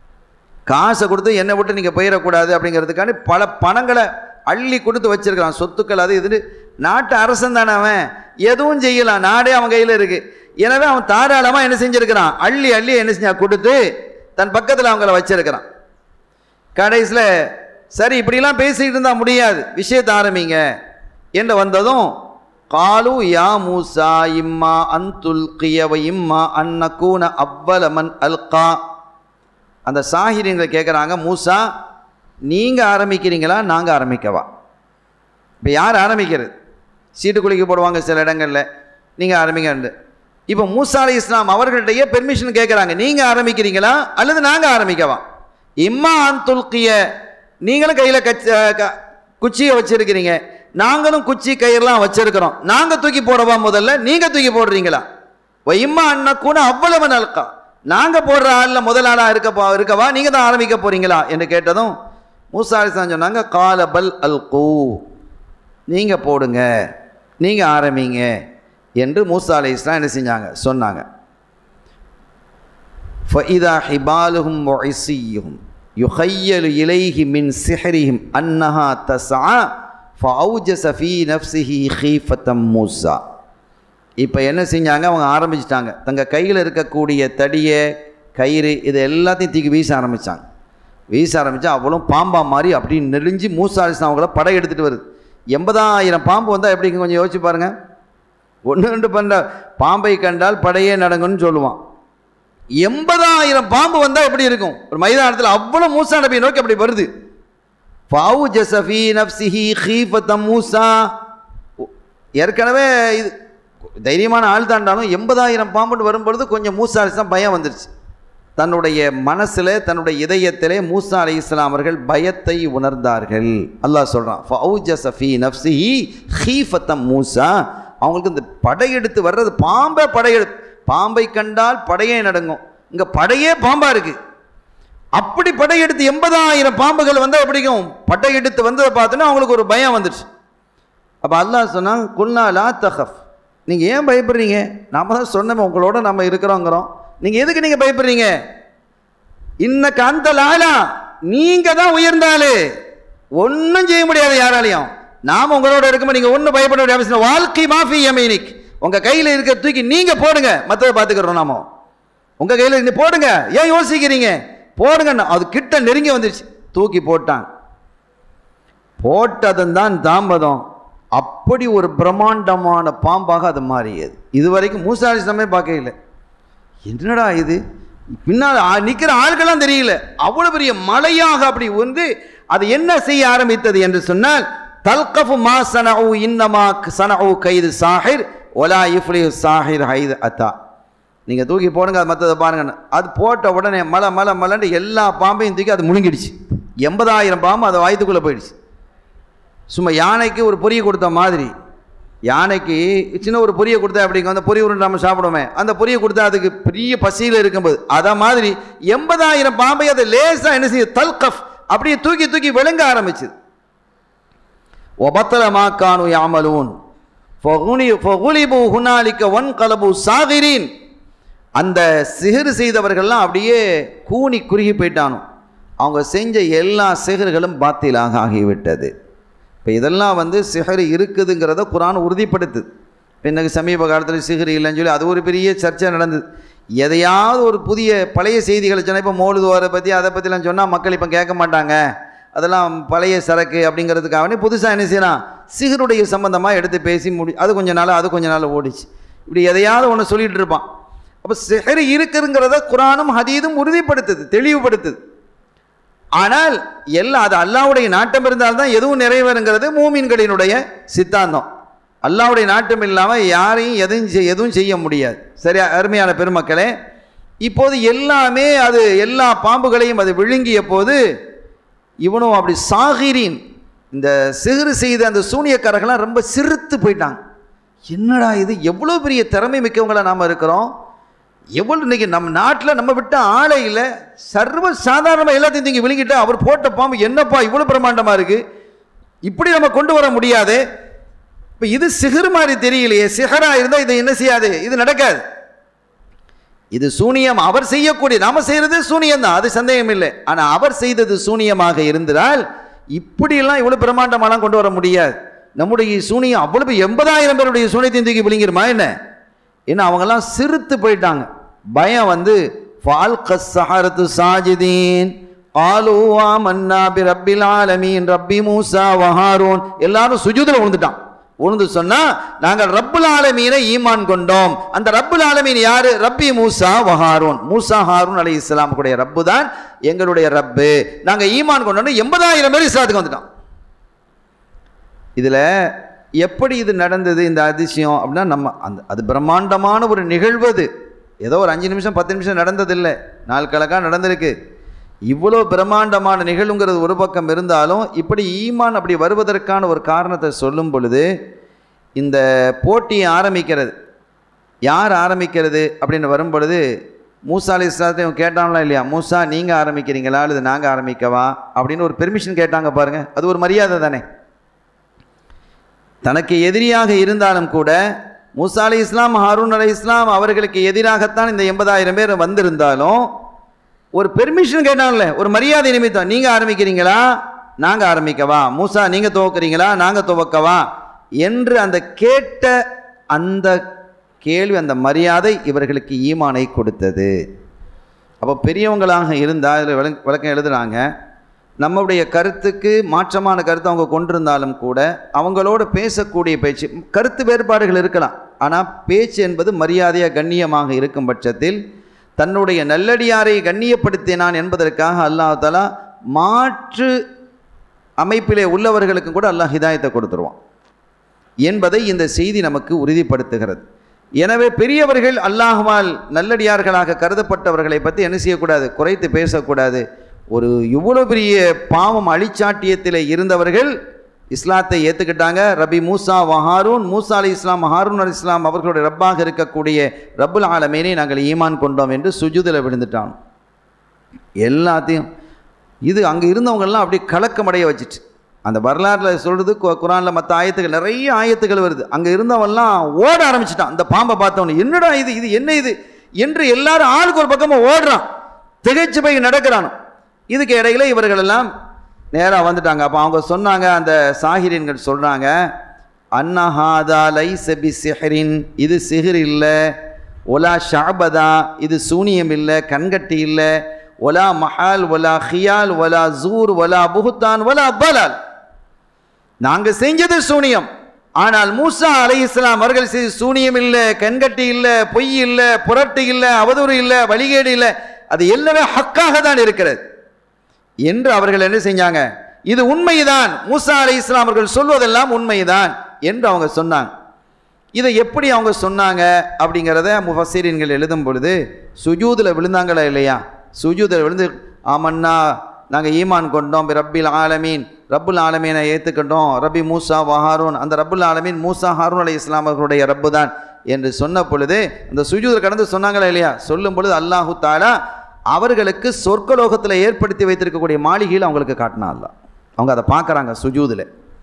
காசை கொடுத்து என்னை விட்டு நீங்கள் போயிடக்கூடாது அப்படிங்கிறதுக்காண்டி பல பணங்களை அள்ளி கொடுத்து வச்சுருக்கிறான். சொத்துக்கள் அது இது. நாட்டு அரசன் தானே அவன், எதுவும் செய்யலாம், நாடே அவன் கையில் இருக்குது. எனவே அவன் தாராளமாக என்ன செஞ்சுருக்கிறான், அள்ளி அள்ளி என்ன செஞ்சா கொடுத்து தன் பக்கத்தில் அவங்கள வச்சிருக்கிறான். கடைசியில் சரி இப்படிலாம் பேசிக்கிட்டு இருந்தால் முடியாது, விஷயத்தை ஆரம்பிங்க என்று வந்ததும் காலு யா மூசா இம்மா அந்துல் கியவ இம்மா அன்னகூன அவ்வல மன் அல்கா. அந்த சாஹிரியங்களை கேட்குறாங்க, மூசா நீங்கள் ஆரம்பிக்கிறீங்களா நாங்கள் ஆரம்பிக்கவா? இப்போ யார் ஆரம்பிக்கிறது? சீட்டு குலுக்கி போடுவாங்க சில இடங்களில், நீங்கள் ஆரம்பிங்க. இப்போ மூசா அலை இஸ்லாம் அவர்கள்டையே பெர்மிஷன் கேட்குறாங்க, நீங்கள் ஆரம்பிக்கிறீங்களா அல்லது நாங்கள் ஆரம்பிக்கவா? இம்மா அந்துல் கிய, நீங்களும் கையில் கச்ச குச்சியை வச்சுருக்கிறீங்க, நாங்களும் குச்சி கயிறுலாம் வச்சிருக்கிறோம், நாங்கள் தூக்கி போடவா முதல்ல, நீங்கள் தூக்கி போடுறீங்களா? இம்மா அண்ணா கூட அவ்வளவு நல்கா, நாங்கள் போடுற ஆளில் முதல் ஆளாக இருக்க இருக்கவா, நீங்கள் தான் ஆரம்பிக்க போகிறீங்களா என்று கேட்டதும் மூசா அலைஹிஸ்ஸலாம் சொன்னாங்க, கால பல் அல்கூ, நீங்கள் போடுங்க, நீங்கள் ஆரம்பிங்க என்று மூசா அலைஹிஸ்ஸலாம் என்ன செஞ்சாங்க சொன்னாங்க. ஃபஇதா ஹிபாலுஹும் வஇஸியுஹும் யுஹய்யலு இலைஹி மின் சிஹ்ரிஹிம் அன்னஹா தஸ்ஆ ஃபஅவ்ஜஸ ஃபீ நஃப்ஸிஹி ஹீஃபத்தம் மூசா. இப்போ என்ன செஞ்சாங்க, அவங்க ஆரம்பிச்சிட்டாங்க. தங்கள் கையில் இருக்கக்கூடிய தடியை கயிறு இது எல்லாத்தையும் தூக்கி வீச ஆரம்பித்தாங்க. வீச ஆரம்பித்தா அவ்வளோ பாம்பா மாதிரி அப்படி நெளிஞ்சு மூசா அலைஹிஸ்ஸலாம் அவங்கள படை எடுத்துகிட்டு வருது. எண்பதாயிரம் பாம்பு வந்தால் எப்படிங்க கொஞ்சம் யோசிச்சு பாருங்கள். ஒன்று ரெண்டு பண்ண பாம்பை கண்டால் படையே நடங்குன்னு சொல்லுவான். எண்பதாயிரம் பாம்பு வந்தால் எப்படி இருக்கும்? ஒரு மைதானத்தில் அவ்வளோ மூசா நபியை நோக்கி அப்படி வருது. ஃபஅவ்ஜஸ ஃபீ நஃப்ஸிஹி ஹீஃபத்தம் மூசா. ஏற்கனவே இது தைரியமான ஆள் தாண்டாலும் எண்பதாயிரம் பாம்புன்னு வரும்பொழுது கொஞ்சம் மூசா அலைஹிஸ்ஸலாம் பயம் வந்துருச்சு. தன்னுடைய மனசில் தன்னுடைய இதயத்திலே மூசா அலைஹிஸ்ஸலாம் அவர்கள் பயத்தை உணர்ந்தார்கள். அல்லாஹ் சொல்கிறான், ஃபஅவ்ஜஸ ஃபீ நஃப்ஸிஹி ஹீஃபத்தம் மூசா. அவங்களுக்கு இந்த படையெடுத்து வர்றது பாம்பை படையெடு பாம்பை கண்டால் படையே நடங்கும், இங்கே படையே பாம்பா இருக்கு. அப்படி படையெடுத்து எண்பதாயிரம் பாம்புகள் வந்தால் எப்படிக்கும்? படையெடுத்து வந்ததை பார்த்தோன்னா அவங்களுக்கு ஒரு பயம் வந்துடுச்சு. அப்போ அல்லாஹ் சொன்னாங்க, குல்னா லா தஹஃப், நீங்கள் ஏன் பயப்படுறீங்க? நாம தான் சொன்னோமே உங்களோட நம்ம இருக்கிறோங்கிறோம், நீங்கள் எதுக்கு நீங்கள் பயப்படுறீங்க? இன்னக்க அந்த லாலா, நீங்கள் தான் உயர்ந்தாலே, ஒன்றும் செய்ய முடியாது யாராலையும். நாம் உங்களோட இருக்கும்போது நீங்கள் ஒன்றும் பயப்பட வேண்டிய அவசியம். வாழ்க்கை மாஃபி யமீனிக், உங்கள் கையில் இருக்க தூக்கி நீங்கள் போடுங்க, மற்றதை பார்த்துக்கிறோம். நாம உங்கள் கையில் இருந்து போடுங்க, ஏன் யோசிக்கிறீங்க? போடுங்க. அது கிட்ட நெருங்கி வந்துடுச்சு, தூக்கி போட்டான். போட்டதன் தான் தாமதம். அப்படி ஒரு பிரம்மாண்டமான பாம்பாக அது மாறியது. இதுவரைக்கும் மூசா அலைஹிஸ்ஸலாமே பார்க்க இல்லை. என்னடா இது, பின்னால் நிற்கிற ஆட்கள்லாம் தெரியல, அவ்வளோ பெரிய மலையாக அப்படி வந்து அது என்ன செய்ய ஆரம்பித்தது என்று சொன்னால், தல்கஃபு மா சனஉ இன்னமா சனஉ கைது சாஹிர் ஒலா இஃப்லிஹு சாஹிர் ஹைது அத்தா. நீங்கள் தூக்கி போடுங்க, அது மற்றதை பாருங்க. அது போட்ட உடனே மலை மலை மலைன்னு எல்லா பாம்பையும் தூக்கி அது முழுங்கிடுச்சு. எண்பதாயிரம் பாம்பு அதை வயிற்றுக்குள்ளே போயிடுச்சு. சும்மா யானைக்கு ஒரு பொரியை கொடுத்த மாதிரி, யானைக்கு சின்ன ஒரு பொரியை கொடுத்தா அப்படிங்க, அந்த பொரி உருண்டு நம்ம சாப்பிடுவோமே, அந்த பொரியை கொடுத்தா அதுக்கு பெரிய பசியில் இருக்கும்போது அதை மாதிரி எண்பதாயிரம் பாம்பை அதை லேசாக என்ன செய்ய தல்கஃப் அப்படியே தூக்கி தூக்கி விளங்க ஆரம்பிச்சுது. ஒபத்தல மாக்கானு யாமலூன் ஃபகுலிபு ஹுனாலிக வன்கலபு சாகிரீன். அந்த சிஹர் செய்தவர்கள்லாம் அப்படியே கூனி குறுகி போயிட்டானோ, அவங்க செஞ்ச எல்லா சிஹர்களும் பாத்திலாக ஆகிவிட்டது. இப்போ இதெல்லாம் வந்து சிஹர் இருக்குதுங்கிறத குர்ஆன் உறுதிப்படுத்துது. பின்னக்கு சமீப காலத்தில் சிகிரி இல்லைன்னு சொல்லி அது ஒரு பெரிய சர்ச்சை நடந்தது. எதையாவது ஒரு புதிய பழைய செய்திகளை சொன்னால், இப்போ மௌலுதுவாரை பற்றி அதை பற்றிலாம் சொன்னால் மக்கள் இப்போ கேட்க மாட்டாங்க, அதெல்லாம் பழைய சரக்கு அப்படிங்கிறதுக்காக புதுசாக என்ன செய்யலாம், சிகருடைய சம்பந்தமாக எடுத்து பேசி முடி அது கொஞ்சம் நாள் அது கொஞ்சம் நாள் ஓடிச்சு. இப்படி எதையாவது ஒன்று சொல்லிகிட்டு இருப்பான். அப்போ சிஹர் இருக்குங்கிறத குரானும் ஹதீதும் உறுதிப்படுத்துது, தெளிவுபடுத்துது. ஆனால் எல்லாம் அது அல்லாஹ்வுடைய நாட்டம் இருந்தால்தான் எதுவும் நிறைவேறுங்கிறது மூமின்களினுடைய சித்தாந்தம். அல்லாஹ்வுடைய நாட்டம் இல்லாமல் யாரையும் எதுவும் எதுவும் செய்ய முடியாது. சரியா அருமையான பெருமக்களே, இப்போது எல்லாமே அது எல்லா பாம்புகளையும் அது விழுங்கிய போது இவனும் அப்படி சாகிரின் இந்த சிறு செய்த அந்த சூனியக்காரர்கள்லாம் ரொம்ப சிரித்து போயிட்டாங்க. என்னடா இது, எவ்வளோ பெரிய திறமை மிக்கவங்களா நாம் இருக்கிறோம், எவ்வளோ இன்னைக்கு நம்ம நாட்டில் நம்ம விட்ட ஆளை இல்லை, சர்வ சாதாரணமாக எல்லாத்தையும் தூக்கி விழுங்கிட்டு அவர் போட்ட பாம்பு என்னப்பா இவ்வளோ பிரமாண்டமாக இருக்குது, இப்படி நம்ம கொண்டு வர முடியாது. இப்போ இது சிகர் மாதிரி தெரியலையே, சிகராக இருந்தால் இது என்ன செய்யாது, இது நடக்காது, இது சூனியம். அவர் செய்யக்கூடிய நாம செய்கிறது சூனியம் தான், அது சந்தேகம் இல்லை. ஆனால் அவர் செய்தது சூனியமாக இருந்தால் இப்படியெல்லாம் இவ்வளோ பிரமாண்டமாலாம் கொண்டு வர முடியாது. நம்முடைய சூனியம் அவ்வளவு எண்பதாயிரம் பேருடைய சூனியத்தையும் தூக்கி விழுங்கிருமா என்ன? ஏன்னா அவங்கெல்லாம் சிரித்து போயிட்டாங்க. பயம் வந்து ஃபால்கஸ் ஸஹரத்து சாஜிதீன் ஆலு ஆமன்னா பி ரப்பில் ஆலமீன் ரப்பி மூசா வ ஹாரூன், எல்லாரும் சுஜூதில் விழுந்துட்டான். உழுந்து சொன்னா நாங்கள் ரப்புல் ஆலமீனை ஈமான் கொண்டோம். அந்த ரப்புல் ஆலமீன் யாரு? ரப்பி மூசா வ ஹாரூன், மூசா ஹாரூன் அலைஹிஸ்ஸலாம் கூடிய ரப்பு தான் எங்களுடைய ரப்பு, நாங்கள் ஈமான் கொண்டோம். எண்பதாயிரம் பேர் இஸ்லாத்துக்கு வந்துட்டான். இதுல எப்படி இது நடந்தது இந்த அதிசயம் அப்படின்னா, நம்ம அந்த அது பிரம்மாண்டமான ஒரு நிகழ்வு. அது ஏதோ ஒரு அஞ்சு நிமிஷம் பத்து நிமிஷம் நடந்ததில்லை, நாள் கணக்காக நடந்திருக்கு. இவ்வளோ பிரம்மாண்டமான நிகழ்வுங்கிறது ஒரு பக்கம் இருந்தாலும், இப்படி ஈமான் அப்படி வருவதற்கான ஒரு காரணத்தை சொல்லும் பொழுது இந்த போட்டியை ஆரம்பிக்கிறது யார் ஆரம்பிக்கிறது அப்படின்னு வரும் பொழுது மூசா அலைஹிஸ்ஸலாத்தையும் கேட்டாங்களா இல்லையா, மூசா நீங்கள் ஆரம்பிக்கிறீங்களா அல்லது நாங்கள் ஆரம்பிக்கவா அப்படின்னு ஒரு பெர்மிஷன் கேட்டாங்க பாருங்க. அது ஒரு மரியாதை தானே. தனக்கு எதிரியாக இருந்தாலும் கூட மூசா அலைஹிஸ்ஸலாம் ஹாரூன் அலைஹிஸ்ஸலாம் அவர்களுக்கு எதிராகத்தான் இந்த எண்பதாயிரம் பேர் வந்திருந்தாலும் ஒரு பெர்மிஷன் கேட்டாங்கல்ல, ஒரு மரியாதை நிமித்தம், நீங்கள் ஆரம்பிக்கிறீங்களா நாங்கள் ஆரம்பிக்கவா, மூசா நீங்கள் துவக்கிறீங்களா நாங்கள் துவக்கவா என்று அந்த கேட்ட அந்த கேள்வி, அந்த மரியாதை இவர்களுக்கு ஈமானை கொடுத்தது. அப்போ பெரியவங்களாக இருந்தால் அதில் விள விளக்கம் எழுதுகிறாங்க, நம்முடைய கருத்துக்கு மாற்றமான கருத்து அவங்க கொண்டிருந்தாலும் கூட அவங்களோட பேசக்கூடிய பேச்சு, கருத்து வேறுபாடுகள் இருக்கலாம், ஆனால் பேச்சு என்பது மரியாதையாக கண்ணியமாக இருக்கும் பட்சத்தில் தன்னுடைய நல்லடியாரை கண்ணியப்படுத்தினான் என்பதற்காக அல்லாஹ் தஆலா மாற்று அமைப்பிலே உள்ளவர்களுக்கும் கூட அல்லாஹ் ஹிதாயத்தை கொடுத்துருவான் என்பதை இந்த செய்தி நமக்கு உறுதிப்படுத்துகிறது. எனவே பெரியவர்கள் அல்லாஹ்வால் நல்லடியார்களாக கருதப்பட்டவர்களை பற்றி என்ன செய்யக்கூடாது, குறைத்து பேசக்கூடாது. ஒரு இவ்வளோ பெரிய பாவம் அழிச்சாட்டியத்தில் இருந்தவர்கள் இஸ்லாத்தை ஏற்றுக்கிட்டாங்க. ரபி மூசா வ ஹாரூன், மூசா அலி இஸ்லாம் ஹாரூன் அலி இஸ்லாம் அவர்களுடைய ரப்பாக இருக்கக்கூடிய ரப்புல் ஆலமீனை நாங்கள் ஈமான் கொண்டோம் என்று சுஜூதில் விழுந்துட்டான். எல்லாத்தையும் இது அங்கே இருந்தவங்கெல்லாம் அப்படி கலக்கமடைய வச்சுட்டு, அந்த வரலாற்றில் சொல்கிறது குரானில் மற்ற ஆயத்துகள் நிறைய ஆயத்துகள் வருது, அங்கே இருந்தவெல்லாம் ஓட ஆரம்பிச்சிட்டான். அந்த பாம்பை பார்த்தவொன்னு என்னடா இது இது என்ன இது என்று எல்லாரும் ஆளுக்கு ஒரு பக்கமாக ஓடுறான், திகைச்சு போய் நடக்கிறான். இதுக்கு இடையில இவர்கள் எல்லாம் நேராக வந்துட்டாங்க. அப்போ அவங்க சொன்னாங்க, அந்த சாஹிரின்கள் சொல்கிறாங்க, அன்னஹாதா லைஸ பி சிஹ்ரின், இது சிஹ்ர் இல்லை, ஒலா ஷஅபதா, இது சூனியம் இல்லை, கண்கட்டி இல்லை, ஒலா மஹால் ஒலா ஹியால் ஒலா ஜூர் ஒலா புஹுத்தான் ஒலா பலால், நாங்கள் செஞ்சது சூனியம், ஆனால் மூசா அலைஹிஸ்ஸலாம் அவர்கள் செய்த சூனியம் இல்லை, கண்கட்டி இல்லை, பொய் இல்லை, புரட்டு இல்லை, அவதூறு இல்லை, வழிகேடு இல்லை, அது எல்லாமே ஹக்காக தான் இருக்கிறது என்று அவர்கள் என்ன செஞ்சாங்க, இது உண்மைதான், மூசா அலைஹிஸ்ஸலாம் அவர்கள் சொல்வதெல்லாம் உண்மைதான் என்று அவங்க சொன்னாங்க. இதை எப்படி அவங்க சொன்னாங்க அப்படிங்கிறத முஃபஸ்ஸிரீன்கள் எழுதும் பொழுது சுஜூதில் விழுந்தாங்களா இல்லையா, சுஜூதில் விழுந்து ஆமன்னா நாங்கள் ஈமான் கொண்டோம் ரப்பில் ஆலமீன், ரப்புல் ஆலமீனை ஏற்றுக்கிட்டோம், ரப்பி மூசா வ ஹாரூன், அந்த ரப்புல் ஆலமீன் மூசா ஹாரூன் அலைஹிஸ்ஸலாம் அவர்களுடைய ரப்பு தான் என்று சொன்ன பொழுது அந்த சுஜூதில் கடந்து சொன்னாங்களா இல்லையா, சொல்லும் பொழுது அல்லாஹு தஆலா அவர்களுக்கு சொர்க்கலோகத்தில் ஏற்படுத்தி வைத்திருக்கக்கூடிய மாளிகையில் அவங்களுக்கு காட்டினா அல்ல, அவங்க அதை பார்க்குறாங்க சுஜூதில்.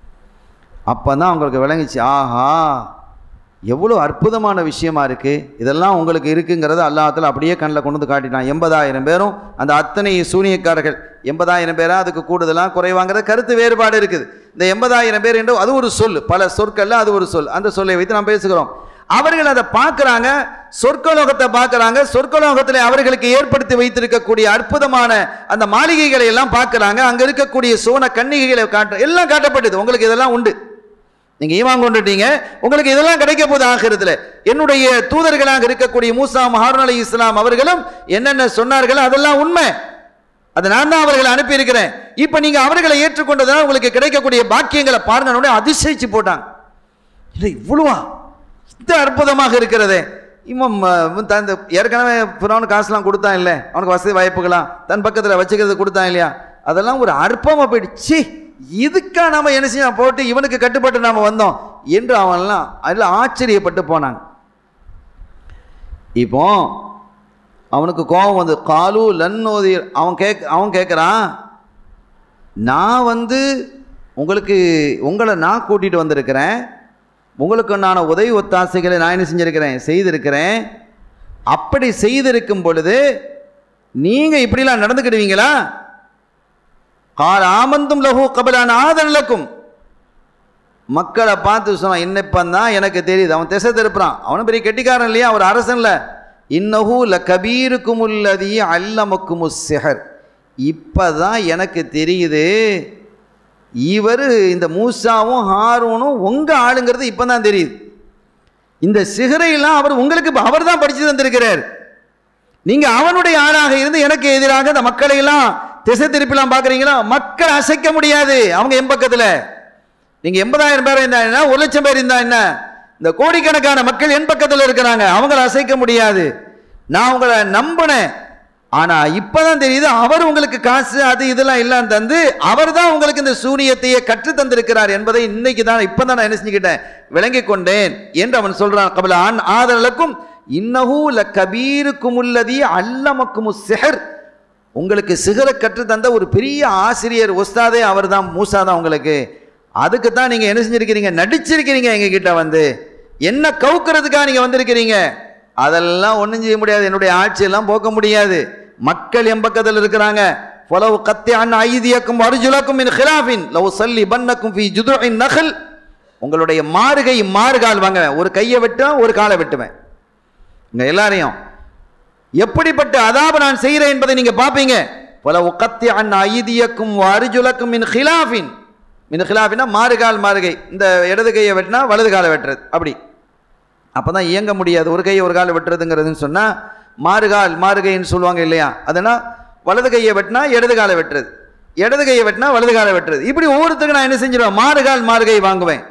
அப்போ தான் அவங்களுக்கு விளங்கிச்சு, ஆஹா எவ்வளோ அற்புதமான விஷயமா இருக்குது, இதெல்லாம் உங்களுக்கு இருக்குங்கிறத அல்லாஹ்தாலா அப்படியே கண்ணில் கொண்டு வந்து காட்டினான். எண்பதாயிரம் பேரும் அந்த அத்தனை சூனியக்காரர்கள், எண்பதாயிரம் பேரா அதுக்கு கூடுதலாக குறைவாங்கிற கருத்து வேறுபாடு இருக்குது. இந்த எண்பதாயிரம் பேர் என்று அது ஒரு சொல், பல சொற்கள்ல அது ஒரு சொல், அந்த சொல்லை வைத்து நாம் பேசுகிறோம். அவர்கள் அதை பார்க்குறாங்க, சொர்க்கலோகத்தை பார்க்குறாங்க. சொர்க்கலோகத்தில் அவர்களுக்கு ஏற்படுத்தி வைத்திருக்கக்கூடிய அற்புதமான அந்த மாளிகைகளை எல்லாம் பார்க்குறாங்க. அங்கே இருக்கக்கூடிய சோன கன்னிகைகளை காட்ட எல்லாம் காட்டப்பட்டது. உங்களுக்கு இதெல்லாம் உண்டு, நீங்கள் ஈமான் கொண்டுட்டீங்க, உங்களுக்கு இதெல்லாம் கிடைக்க போது ஆகிரத்தில். என்னுடைய தூதர்களாக இருக்கக்கூடிய மூசா ஹாரூன் அலைஹிஸ்ஸலாம் அவர்களும் என்னென்ன சொன்னார்களோ அதெல்லாம் உண்மை. அதை நான் தான் அவர்களை அனுப்பியிருக்கிறேன். இப்போ நீங்கள் அவர்களை ஏற்றுக்கொண்டதால் உங்களுக்கு கிடைக்கக்கூடிய பாக்கியங்களை பாருங்க. அதிசயிச்சு போட்டாங்க. இல்லை இவ்வளவா, இந்த அற்புதமாக இருக்கிறதே. இவன் தன் ஏற்கனவே ஃபிரௌன் காசுலாம் கொடுத்தான் இல்லை, அவனுக்கு வசதி வாய்ப்புகளாம் தன் பக்கத்தில் வச்சுக்கிறது கொடுத்தான் இல்லையா, அதெல்லாம் ஒரு அற்பமாக போயிடுச்சு. இதுக்கா நாம என்ன செய்ய போட்டு இவனுக்கு கட்டுப்பட்டு நாம வந்தோம் என்று அவன்லாம் அதில் ஆச்சரியப்பட்டு போனாங்க. இப்போ அவனுக்கு கோபம் வந்து காலு லன்னோதி அவன் கேக் அவன் கேட்குறான், நான் வந்து உங்களுக்கு உங்களை நான் கூட்டிகிட்டு வந்திருக்கிறேன், உங்களுக்கு நான் உதவி ஒத்தாசைகளை நான் என்ன செஞ்சுருக்கிறேன், செய்திருக்கிறேன். அப்படி செய்திருக்கும் பொழுது நீங்கள் இப்படிலாம் நடந்துக்கிடுவீங்களா? கால் ஆமந்தும் லஹு கபலான ஆதனலக்கும். மக்களை பார்த்து சொன்னான், என்னப்பந்தான் எனக்கு தெரியுது, அவன் திசை திருப்புறான், அவனும் பெரிய கெட்டிக்காரன் இல்லையா, அவர் அரசன்ல. இன்னஹு ல கபீருக்குமுல்லதி அல்லமக்குமுஸ் சிஹர். இப்போதான் எனக்கு தெரியுது இவர் இந்த மூசாவும் ஹாரூனும் உங்கள் ஆளுங்கிறது இப்போ தான் தெரியுது. இந்த சிஹரையெல்லாம் அவர் உங்களுக்கு அவர் தான் படித்து தந்திருக்கிறார். நீங்கள் அவனுடைய ஆளாக இருந்து எனக்கு எதிராக இந்த மக்களை எல்லாம் திசை திருப்பிலாம் பார்க்குறீங்களா? மக்கள் அசைக்க முடியாது. அவங்க என் பக்கத்தில் நீங்கள் எண்பதாயிரம் பேர் இருந்தா என்ன, ஒரு லட்சம் பேர் இருந்தா என்ன, இந்த கோடிக்கணக்கான மக்கள் என் பக்கத்தில் இருக்கிறாங்க, அவங்கள அசைக்க முடியாது. நான் உங்களை நம்பினேன், ஆனால் இப்போதான் தெரியுது அவர் உங்களுக்கு காசு அது இதெல்லாம் எல்லாம் தந்து அவர் தான் உங்களுக்கு இந்த சூனியத்தையே கற்று தந்திருக்கிறார் என்பதை இன்னைக்கு தான் இப்போ தான் நான் என்ன செஞ்சுக்கிட்டேன், விளங்கி கொண்டேன் என்று அவன் சொல்றான். கபல ஆன் ஆதரலக்கும் இன்னஹு ல கபீருக்குமுல்லதி அல்லமக்குமுஸ் சிஹர். உங்களுக்கு சிகரை கற்று தந்த ஒரு பெரிய ஆசிரியர் உஸ்தாதே அவர் தான், மூசா தான் உங்களுக்கு. அதுக்கு தான் நீங்கள் என்ன செஞ்சுருக்கிறீங்க, நடிச்சிருக்கிறீங்க எங்ககிட்ட வந்து, என்ன கவுக்கிறதுக்காக நீங்கள் வந்திருக்கிறீங்க. அதெல்லாம் ஒன்றும் செய்ய முடியாது, என்னுடைய ஆட்சியெல்லாம் போக்க முடியாது. மக்கள் என் பக்கத்தில் இருக்கிறாங்க. ஃபலவ் கத்திஅன் ஐதியக்கும் அர்ஜுலக்கும் மின் ஹிலாஃபின் லவ் ஸல்லிபன்னக்கும் ஃபீ ஜுதுஇன் நஹல். உங்களுடைய மார்கை மார்கால் வாங்க, ஒரு கையை வெட்டுவேன் ஒரு காலை வெட்டுவேன். இங்கே எல்லாரையும் எப்படிப்பட்ட அதாப நான் செய்கிறேன் என்பதை நீங்க பார்ப்பீங்க. ஃபலவ் கத்திஅன் ஐதியக்கும் அர்ஜுலக்கும் மின் ஹிலாஃபின். மின் ஹிலாஃபினா மார்கால் மார்கை, இந்த இடது கையை வெட்டினா வலது காலை வெட்டுறது, அப்படி அப்போ தான் இயங்க முடியாது. ஒரு கையை ஒரு காலை வெட்டுறதுங்கிறதுன்னு சொன்னால் மாறுகால் மாறுகைன்னு சொல்லுவாங்க இல்லையா, அதனால் வலது கையை வெட்டினா இடது காலை வெட்டுறது, இடது கையை வெட்டினா வலது காலை வெட்டுறது, இப்படி ஒவ்வொருத்தருக்கு நான் என்ன செஞ்சிருவேன், மாறுகால் மாறுகை வாங்குவேன்.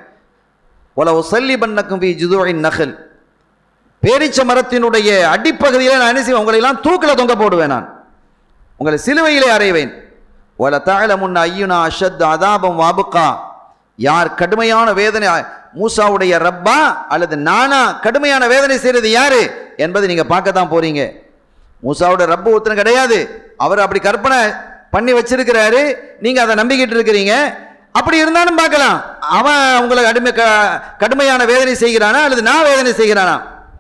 ஒல உசல்லி பண்ணக்கும் ஃபீ ஜுதுஇன் நஹல். பேரிச்ச மரத்தினுடைய அடிப்பகுதியில் நான் என்ன செய்வேன், உங்களையெல்லாம் தூக்கில் தொங்க போடுவேன், நான் உங்களை சிலுவையிலே அறைவேன். ஒல தஅலமுன் ஐயுனா அஷத் அதாபம் வாபுகா. யார் கடுமையான வேதனை, மூசாவுடைய ரப்பா அல்லது நானா கடுமையான வேதனை செய்யறது யாரு என்பதை நீங்க பார்க்கத்தான் போறீங்க. மூசாவோட ரப்பு ஒருத்தன் கிடையாது, அவர் அப்படி கற்பனை பண்ணி வச்சிருக்கிறாரு, நீங்க அதை நம்பிக்கிட்டு இருக்கிறீங்க. அப்படி இருந்தாலும் பார்க்கலாம், அவன் உங்களை கடுமை கடுமையான வேதனை செய்கிறானா அல்லது நான் வேதனை செய்கிறானா.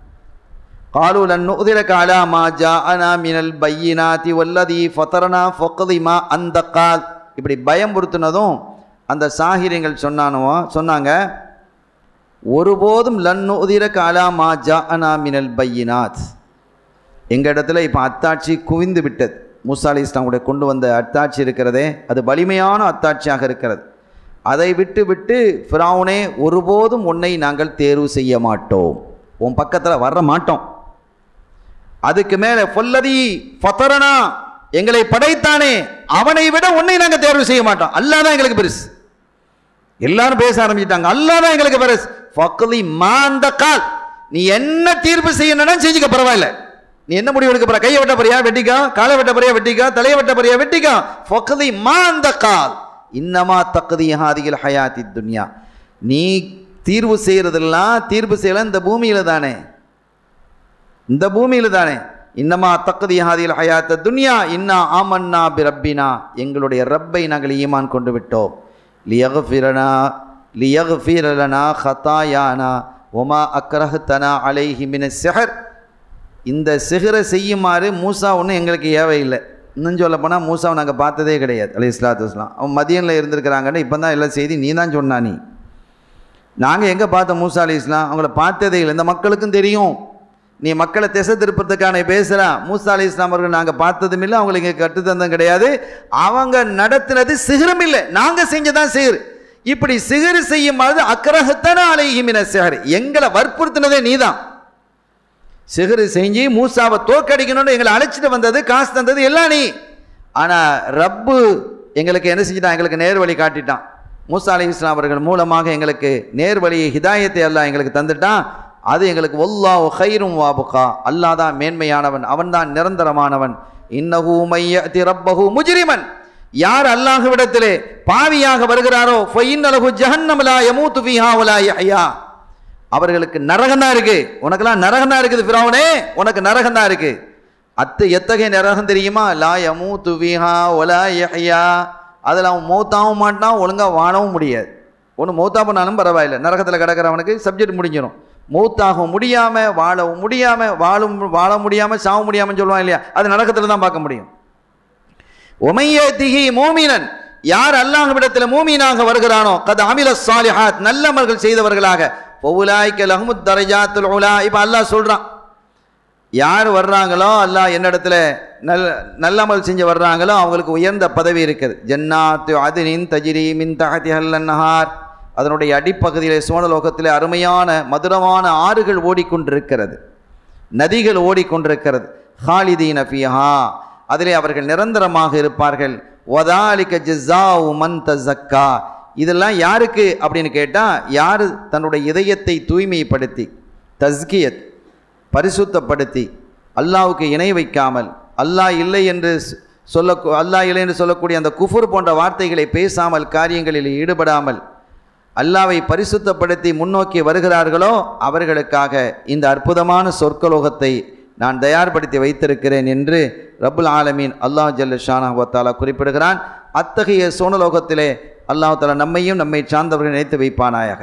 قالوا لن نؤذرك على ما جاءنا من البينات والذي فطرنا فقضي ما أنت قال. இப்படி பயம் பொறுத்துனதும் அந்த சாஹிரியங்கள் சொன்னானோ சொன்னாங்க, ஒருபோதும் லன்னு உதிரக அலா மா ஜாஅனா மினல் பையினாத். எங்கள் இடத்துல இப்போ அத்தாட்சி குவிந்து விட்டது. மூசா அலைஹிஸ்ஸலாம் கூட கொண்டு வந்த அத்தாட்சி இருக்கிறதே, அது வலிமையான அத்தாட்சியாக இருக்கிறது. அதை விட்டு விட்டு ஃபிரௌனே, ஒருபோதும் உன்னை நாங்கள் தேர்வு செய்ய மாட்டோம், உன் பக்கத்தில் வர மாட்டோம். அதுக்கு மேலே ஃபல்லதி ஃபதரனா, எங்களை படைத்தானே அவனை விட உன்னை நாங்கள் தேர்வு செய்ய மாட்டோம், அல்லாஹ் தான் எங்களுக்கு பெருசு. எல்லாரும் பேச ஆரம்பிச்சிட்டாங்க, அல்லாஹ் தான் எங்களுக்கு பெருசு. ஃபக்லி மாந்த கால், நீ என்ன தீர்ப்பு செய்யணும்னா செஞ்சுக்க, பரவாயில்ல, நீ என்ன முடிவு எடுக்க போற, கையை வெட்ட போறியா வெட்டிக்கா, காலை வெட்ட போறியா வெட்டிக்கா, தலையை வெட்ட போறியா வெட்டிக்கா. ஃபக்லி மாந்த கால் இன்னமா தக்தி ஹாதிகில் ஹயாத்தி துன்யா. நீ தீர்வு செய்யறதெல்லாம் தீர்ப்பு செய்யலாம் இந்த பூமியில தானே, இந்த பூமியில தானே. இன்னமா தக்தி ஹாதிகில் ஹயாத்த துன்யா இன்னா ஆமன்னா பி ரப்பினா, எங்களுடைய ரப்பை நாங்கள் ஈமான் கொண்டு விட்டோம். லியக்ஃபிரனா லியக்ஃபிரலனா ஹதாயானா வமா அக்ரஹ்தனா அலைஹி மினஸ் சிஹர். இந்த சிஹரை செய்யுமாறு மூசா ஒன்றும் எங்களுக்கு ஏவை இல்லை. இன்னும் சொல்ல போனால் மூசாவை நாங்கள் பார்த்ததே கிடையாது அலைஹிஸ்ஸலாத்து வஸ்ஸலாம். அவன் மதியனில் இருந்திருக்கிறாங்கன்னு இப்போ தான் எல்லா செய்தி நீ தான் சொன்னா. நீ நாங்கள் எங்கே பார்த்தோம் மூசா அலைஹிஸ்ஸலாம்? அவங்கள பார்த்ததே இல்லை. இந்த மக்களுக்கும் தெரியும் நீ மக்களை திசை திருப்பத்துக்கான பேசுகிறா. மூசா அலைஹிஸ்ஸலாம் அவர்கள் நாங்கள் பார்த்ததும் இல்லை, அவங்களுக்கு இங்கே கட்டுத்தந்தம் கிடையாது. அவங்க நடத்தினது சிகரம் இல்லை, நாங்கள் செஞ்சதான் சிகர். இப்படி சிகர் செய்யும் பொழுது அக்ரஹத்தன அலைஹிமின சிகர், எங்களை வற்புறுத்தினதே நீதான். சிகர் செஞ்சு மூசாவை தோற்கடிக்கணும்னு எங்களை அழைச்சிட்டு வந்தது, காசு தந்தது எல்லாம் நீ. ஆனால் ரப்பு எங்களுக்கு என்ன செஞ்சிட்டான்? எங்களுக்கு நேர் வழி காட்டிட்டான். மூசா அலைஹிஸ்ஸலாம் அவர்கள் மூலமாக எங்களுக்கு நேர் வழியை ஹிதாயத்தை அல்லாஹ் எங்களுக்கு தந்துட்டான். அது எங்களுக்கு வல்லாஹு கைரும் வாபுகா, அல்லாஹ் தான் மேன்மையானவன், அவன் தான் நிரந்தரமானவன். இன்னஹு மையதி ரப்பஹு முஜ்ரிமன், யார் அல்லாஹ்விடத்திலே பாவியாக வருகிறாரோ ஃபஇன்னலஹு ஜஹன்னம லா யமூது ஃபீஹா வலா யஹ்யா, அவர்களுக்கு நரகம் தான் இருக்கு. உனக்கெல்லாம் நரகம் தான் இருக்குது ஃபிரௌனே, உனக்கு நரகம் தான் இருக்கு. அத்து எத்தகைய நரகம் தெரியுமா? லா யமூது ஃபீஹா வலா யஹ்யா, அதில் அவன் மௌத்தாகவும் மாட்டான், ஒழுங்காக வாழவும் முடியாது. ஒன்று மௌத்தா பண்ணாலும் பரவாயில்லை, நரகத்தில் கிடக்கிறவனுக்கு சப்ஜெக்ட் முடிஞ்சிடும். மௌத்தாகவும் முடியாமல் வாழவும் முடியாமல் வாழும் வாழ முடியாமல் சாவ முடியாமல் சொல்லுவான் இல்லையா, அது நரகத்தில் தான் பார்க்க முடியும். உமையதிஹி மூமினன், யார் அல்லாஹ்விடத்தில் மூமீனாக வருகிறானோ கத் அமில ஸாலிஹாத், நல்லமல்கள் செய்தவர்களாக, ஃபஉலாயிக லஹுமுத் தரஜாத்துல் உலா. இப்போ அல்லாஹ் சொல்கிறான், யார் வர்றாங்களோ அல்லாஹ் என்னிடத்துல நல் நல்லமல் செஞ்சு வர்றாங்களோ அவங்களுக்கு உயர்ந்த பதவி இருக்குது. ஜன்னாத்து அத்னின் தஜ்ரி மின் தஹ்திஹல் அன்ஹார், அதனுடைய அடிப்பகுதியிலே சுவனலோகத்திலே அருமையான மதுரமான ஆறுகள் ஓடிக்கொண்டிருக்கிறது, நதிகள் ஓடிக்கொண்டிருக்கிறது. ஹாலிதீன ஃபீஹா, அதிலே அவர்கள் நிரந்தரமாக இருப்பார்கள். வதாலிக ஜஸாஉ மன் தஸக்கா, இதெல்லாம் யாருக்கு அப்படின்னு கேட்டால், யார் தன்னுடைய இதயத்தை தூய்மைப்படுத்தி தஸ்கியத் பரிசுத்தப்படுத்தி அல்லாஹ்வுக்கு இணை வைக்காமல், அல்லாஹ் இல்லை என்று சொல்ல அல்லாஹ் இல்லை என்று சொல்லக்கூடிய அந்த குஃபுர் போன்ற வார்த்தைகளை பேசாமல், காரியங்களில் ஈடுபடாமல் அல்லாஹ்வை பரிசுத்தப்படுத்தி முன்னோக்கி வருகிறார்களோ அவர்களுக்காக இந்த அற்புதமான சொர்க்கலோகத்தை நான் தயார்படுத்தி வைத்திருக்கிறேன் என்று ரப்புல் ஆலமீன் அல்லாஹ் ஜல்ல ஷானஹு வ தஆலா குறிப்பிடுகிறான். அத்தகைய சோனலோகத்திலே அல்லாஹ் தஆலா நம்மையும் நம்மை சார்ந்தவர்கள் நினைத்து வைப்பானாயாக.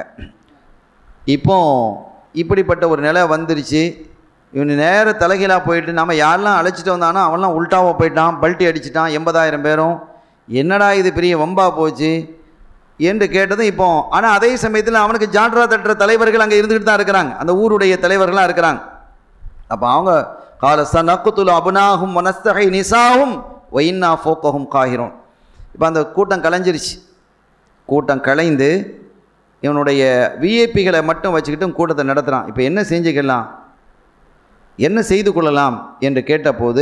இப்போ இப்படிப்பட்ட ஒரு நிலை வந்துருச்சு. இவனு நேர தலைகீழாக போயிட்டு நம்ம யாரெல்லாம் அழைச்சிட்டு வந்தானோ அவன்லாம் உல்ட்டாவாக போயிட்டான், பல்ட்டி அடிச்சிட்டான் எண்பதாயிரம் பேரும். என்னடா இது பெரிய வம்பா போச்சு என்று கேட்டதும் இப்போ. ஆனால் அதே சமயத்தில் அவனுக்கு ஜால்ரா தட்டுற தலைவர்கள் அங்கே இருந்துக்கிட்டு தான் இருக்கிறாங்க, அந்த ஊருடைய தலைவர்களாக இருக்கிறாங்க. அப்போ அவங்க கால சனக்குத்துல் அபுனாகும் வனஸ்தகை நிசாவும் ஒயின்னா ஃபோக்கஹும் காஹிரோன். இப்போ அந்த கூட்டம் கலைஞ்சிருச்சு. கூட்டம் கலைந்து இவனுடைய விஐபிகளை மட்டும் வச்சுக்கிட்டு கூட்டத்தை நடத்துகிறான். இப்போ என்ன செஞ்சுக்கலாம், என்ன செய்து கொள்ளலாம் என்று கேட்டபோது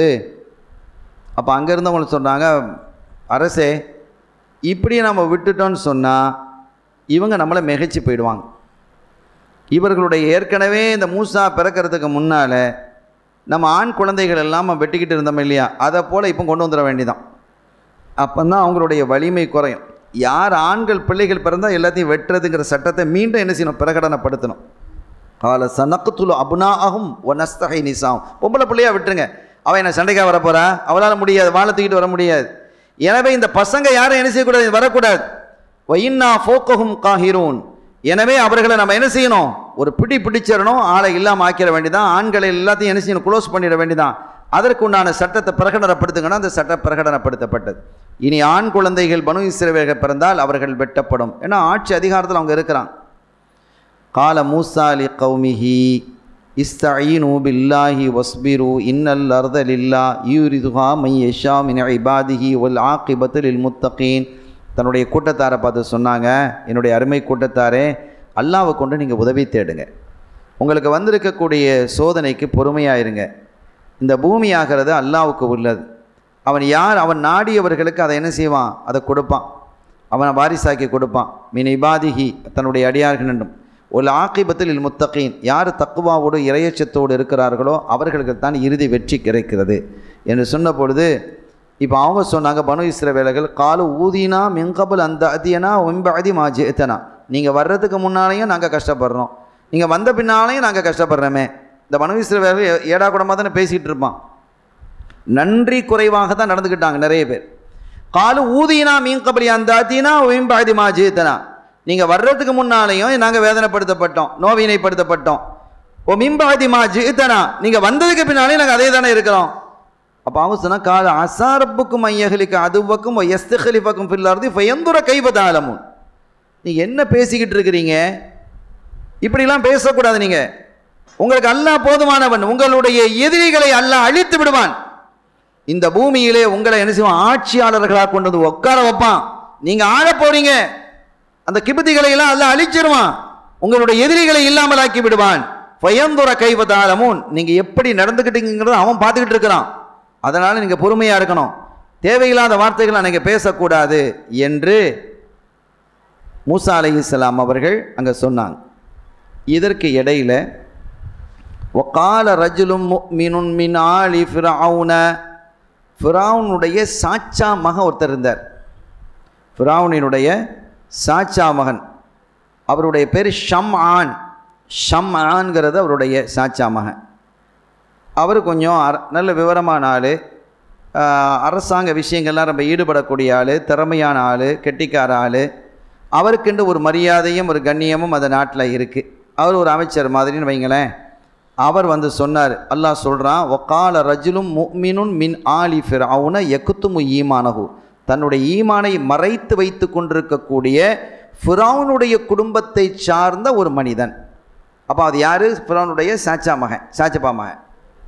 அப்போ அங்கே இருந்தவங்க சொன்னாங்க, அரசே இப்படி நம்ம விட்டுட்டோன்னு சொன்னால் இவங்க நம்மளை மிகைச்சி போயிடுவாங்க. இவர்களுடைய ஏற்கனவே இந்த மூசா பிறக்கிறதுக்கு முன்னால் நம்ம ஆண் குழந்தைகள் எல்லாம் வெட்டிக்கிட்டு இருந்தோம் இல்லையா, அதை போல் இப்போ கொண்டு வந்துட வேண்டிதான். அப்போ தான் அவங்களுடைய வலிமை குறையும். யார் ஆண்கள் பிள்ளைகள் பிறந்தால் எல்லாத்தையும் வெட்டுறதுங்கிற சட்டத்தை மீண்டும் என்ன செய்யணும், பிரகடனப்படுத்தணும். கால சனக்குத்துல் அபுனாகும் ஒனஸ்தகை நிசாவும், பொம்பளை பிள்ளையாக விட்டுருங்க, அவன் என்ன சண்டைக்காக வரப்போறா, அவளால் முடியாது, வாழை தூக்கிட்டு வர முடியாது. எனவே இந்த பசங்க யாரும் என்ன செய்யக்கூடாது, வரக்கூடாது. ஒயின்னா ஃபோக்கஹும் காஹிரூன், எனவே அவர்களை நம்ம என்ன செய்யணும், ஒரு பிடி பிடிச்சிடணும், ஆளை இல்லாமல் ஆக்கிட வேண்டியதான், ஆண்களை எல்லாத்தையும் என்ன செய்யணும், க்ளோஸ் பண்ணிட வேண்டியதான். அதற்கு உண்டான சட்டத்தை பிரகடனப்படுத்துங்கன்னா அந்த சட்டம் பிரகடனப்படுத்தப்பட்டது. இனி ஆண் குழந்தைகள் பனு இஸ்ரவேலர்கள் பிறந்தால் அவர்கள் வெட்டப்படும். ஏன்னா ஆட்சி அதிகாரத்தில் அவங்க இருக்கிறாங்க. கால மூசா லி கௌமிஹி இஸ்தஈனு பில்லாஹி வஸ்பிரு இன்னல் அர்த லில்லாஹ் யூரிதுஹா மை யஷா மின் இபாதிஹி வல் ஆகிபத்து லில் முத்தகீன். தன்னுடைய கூட்டத்தாரை பார்த்து சொன்னாங்க, என்னுடைய அருமை கூட்டத்தாரே, அல்லாஹ்வை கொண்டு நீங்கள் உதவி தேடுங்க, உங்களுக்கு வந்திருக்கக்கூடிய சோதனைக்கு பொறுமையாயிருங்க. இந்த பூமி ஆகிறது அல்லாஹ்வுக்கு உள்ளது. அவன் யார், அவன் நாடியவர்களுக்கு அதை என்ன செய்வான், அதை கொடுப்பான், அவனை வாரிசாக்கி கொடுப்பான். மின் இபாதிஹி, தன்னுடைய அடியார்கள் என்றும், ஒரு ஆகிபத்தில் இல் முத்தகீன், யார் தக்குவாவோடு இறையச்சத்தோடு இருக்கிறார்களோ அவர்களுக்கு தான் இறுதி வெற்றி கிடைக்கிறது என்று சொன்ன பொழுது இப்போ அவங்க சொன்னாங்க, பனு இஸ்ரவேலர்கள், காலு ஊதினா மிங்கபுல் அந்த அதியனா ஒம்பதி மா ஜேத்தனா, நீங்கள் வர்றதுக்கு முன்னாலேயும் நாங்கள் கஷ்டப்படுறோம், நீங்கள் வந்த பின்னாலேயும் நாங்கள் கஷ்டப்படுறோமே. இந்த பனு இஸ்ரவேலர்கள் ஏடா கூடமாக தானே பேசிகிட்டு இருப்பான், நன்றி குறைவாக தான் நடந்துக்கிட்டாங்க நிறைய பேர். காலு ஊதினா மீங்கபலி அந்த அதியனா ஒம்பதி மா ஜேத்தனா, நீங்கள் வர்றதுக்கு முன்னாலேயும் நாங்கள் வேதனைப்படுத்தப்பட்டோம், நோவினைப்படுத்தப்பட்டோம். ஓ மிம்பாதி மா ஜித்தனா, நீங்கள் வந்ததுக்கு பின்னாலே நாங்கள் அதே தானே இருக்கிறோம். அப்போ அவங்க சொன்னால், கால அசாரப்புக்கும் ஐயகலிக்கு அதுவக்கும் எஸ்தலிஃபக்கும் ஃபில்லார்தி ஃபயந்துர கைவதாலமுன், நீங்கள் என்ன பேசிக்கிட்டு இருக்கிறீங்க, இப்படிலாம் பேசக்கூடாது. நீங்க உங்களுக்கு அல்லாஹ் போதுமானவன், உங்களுடைய எதிரிகளை அல்லாஹ் அழித்து விடுவான். இந்த பூமியிலே உங்களை என்ன செய்வான், ஆட்சியாளர்களாக கொண்டு வந்து உட்கார வைப்பான். நீங்க ஆள போறீங்க, அந்த கிபதிகளை எல்லாம் அல்லாஹ் அழிச்சிருவான், உங்களுடைய எதிரிகளை இல்லாமல் ஆக்கி விடுவான். பயந்துர கைவதாலமுன், நீங்க எப்படி நடந்துக்கிட்டீங்கிறத அவன் பார்த்துக்கிட்டு இருக்கிறான். அதனால நீங்க பொறுமையா இருக்கணும், தேவையில்லாத வார்த்தைகளை நீங்க பேசக்கூடாது என்று மூசா அலைஹிஸ்ஸலாம் அவர்கள் அங்க சொன்னாங்க. இதற்கு இடையில வகால ரஜுலும் முஃமினுன் மின் ஆலி ஃபிரௌன, ஃபிரௌனுடைய சாச்சா மகன் ஒருத்தர் இருந்தார். ஃபிரௌனினுடைய சாச்சா மகன், அவருடைய பேர் ஷம்ஆன். ஷம்ஆன்கிறது அவருடைய சாச்சா மகன். அவர் கொஞ்சம் நல்ல விவரமான ஆள், அரசாங்க விஷயங்கள்லாம் ரொம்ப ஈடுபடக்கூடிய ஆள், திறமையான ஆள், கெட்டிக்கார ஆள். அவருக்கென்று ஒரு மரியாதையும் ஒரு கண்ணியமும் அந்த நாட்டில் இருக்குது. அவர் ஒரு அமைச்சர் மாதிரின்னு வைங்களேன். அவர் வந்து சொன்னார், அல்லாஹ் சொல்கிறான், வகால ரஜுலும் முஃமினுன் மின் ஆலி ஃபிரௌன யக்துமு ஈமானஹு, தன்னுடைய ஈமானை மறைத்து வைத்து கொண்டிருக்கக்கூடிய ஃபிரௌனுடைய குடும்பத்தை சார்ந்த ஒரு மனிதன். அப்போ அது யார்? ஃபிரௌனுடைய சாச்சா மகன், சாச்சப்பா மகன்.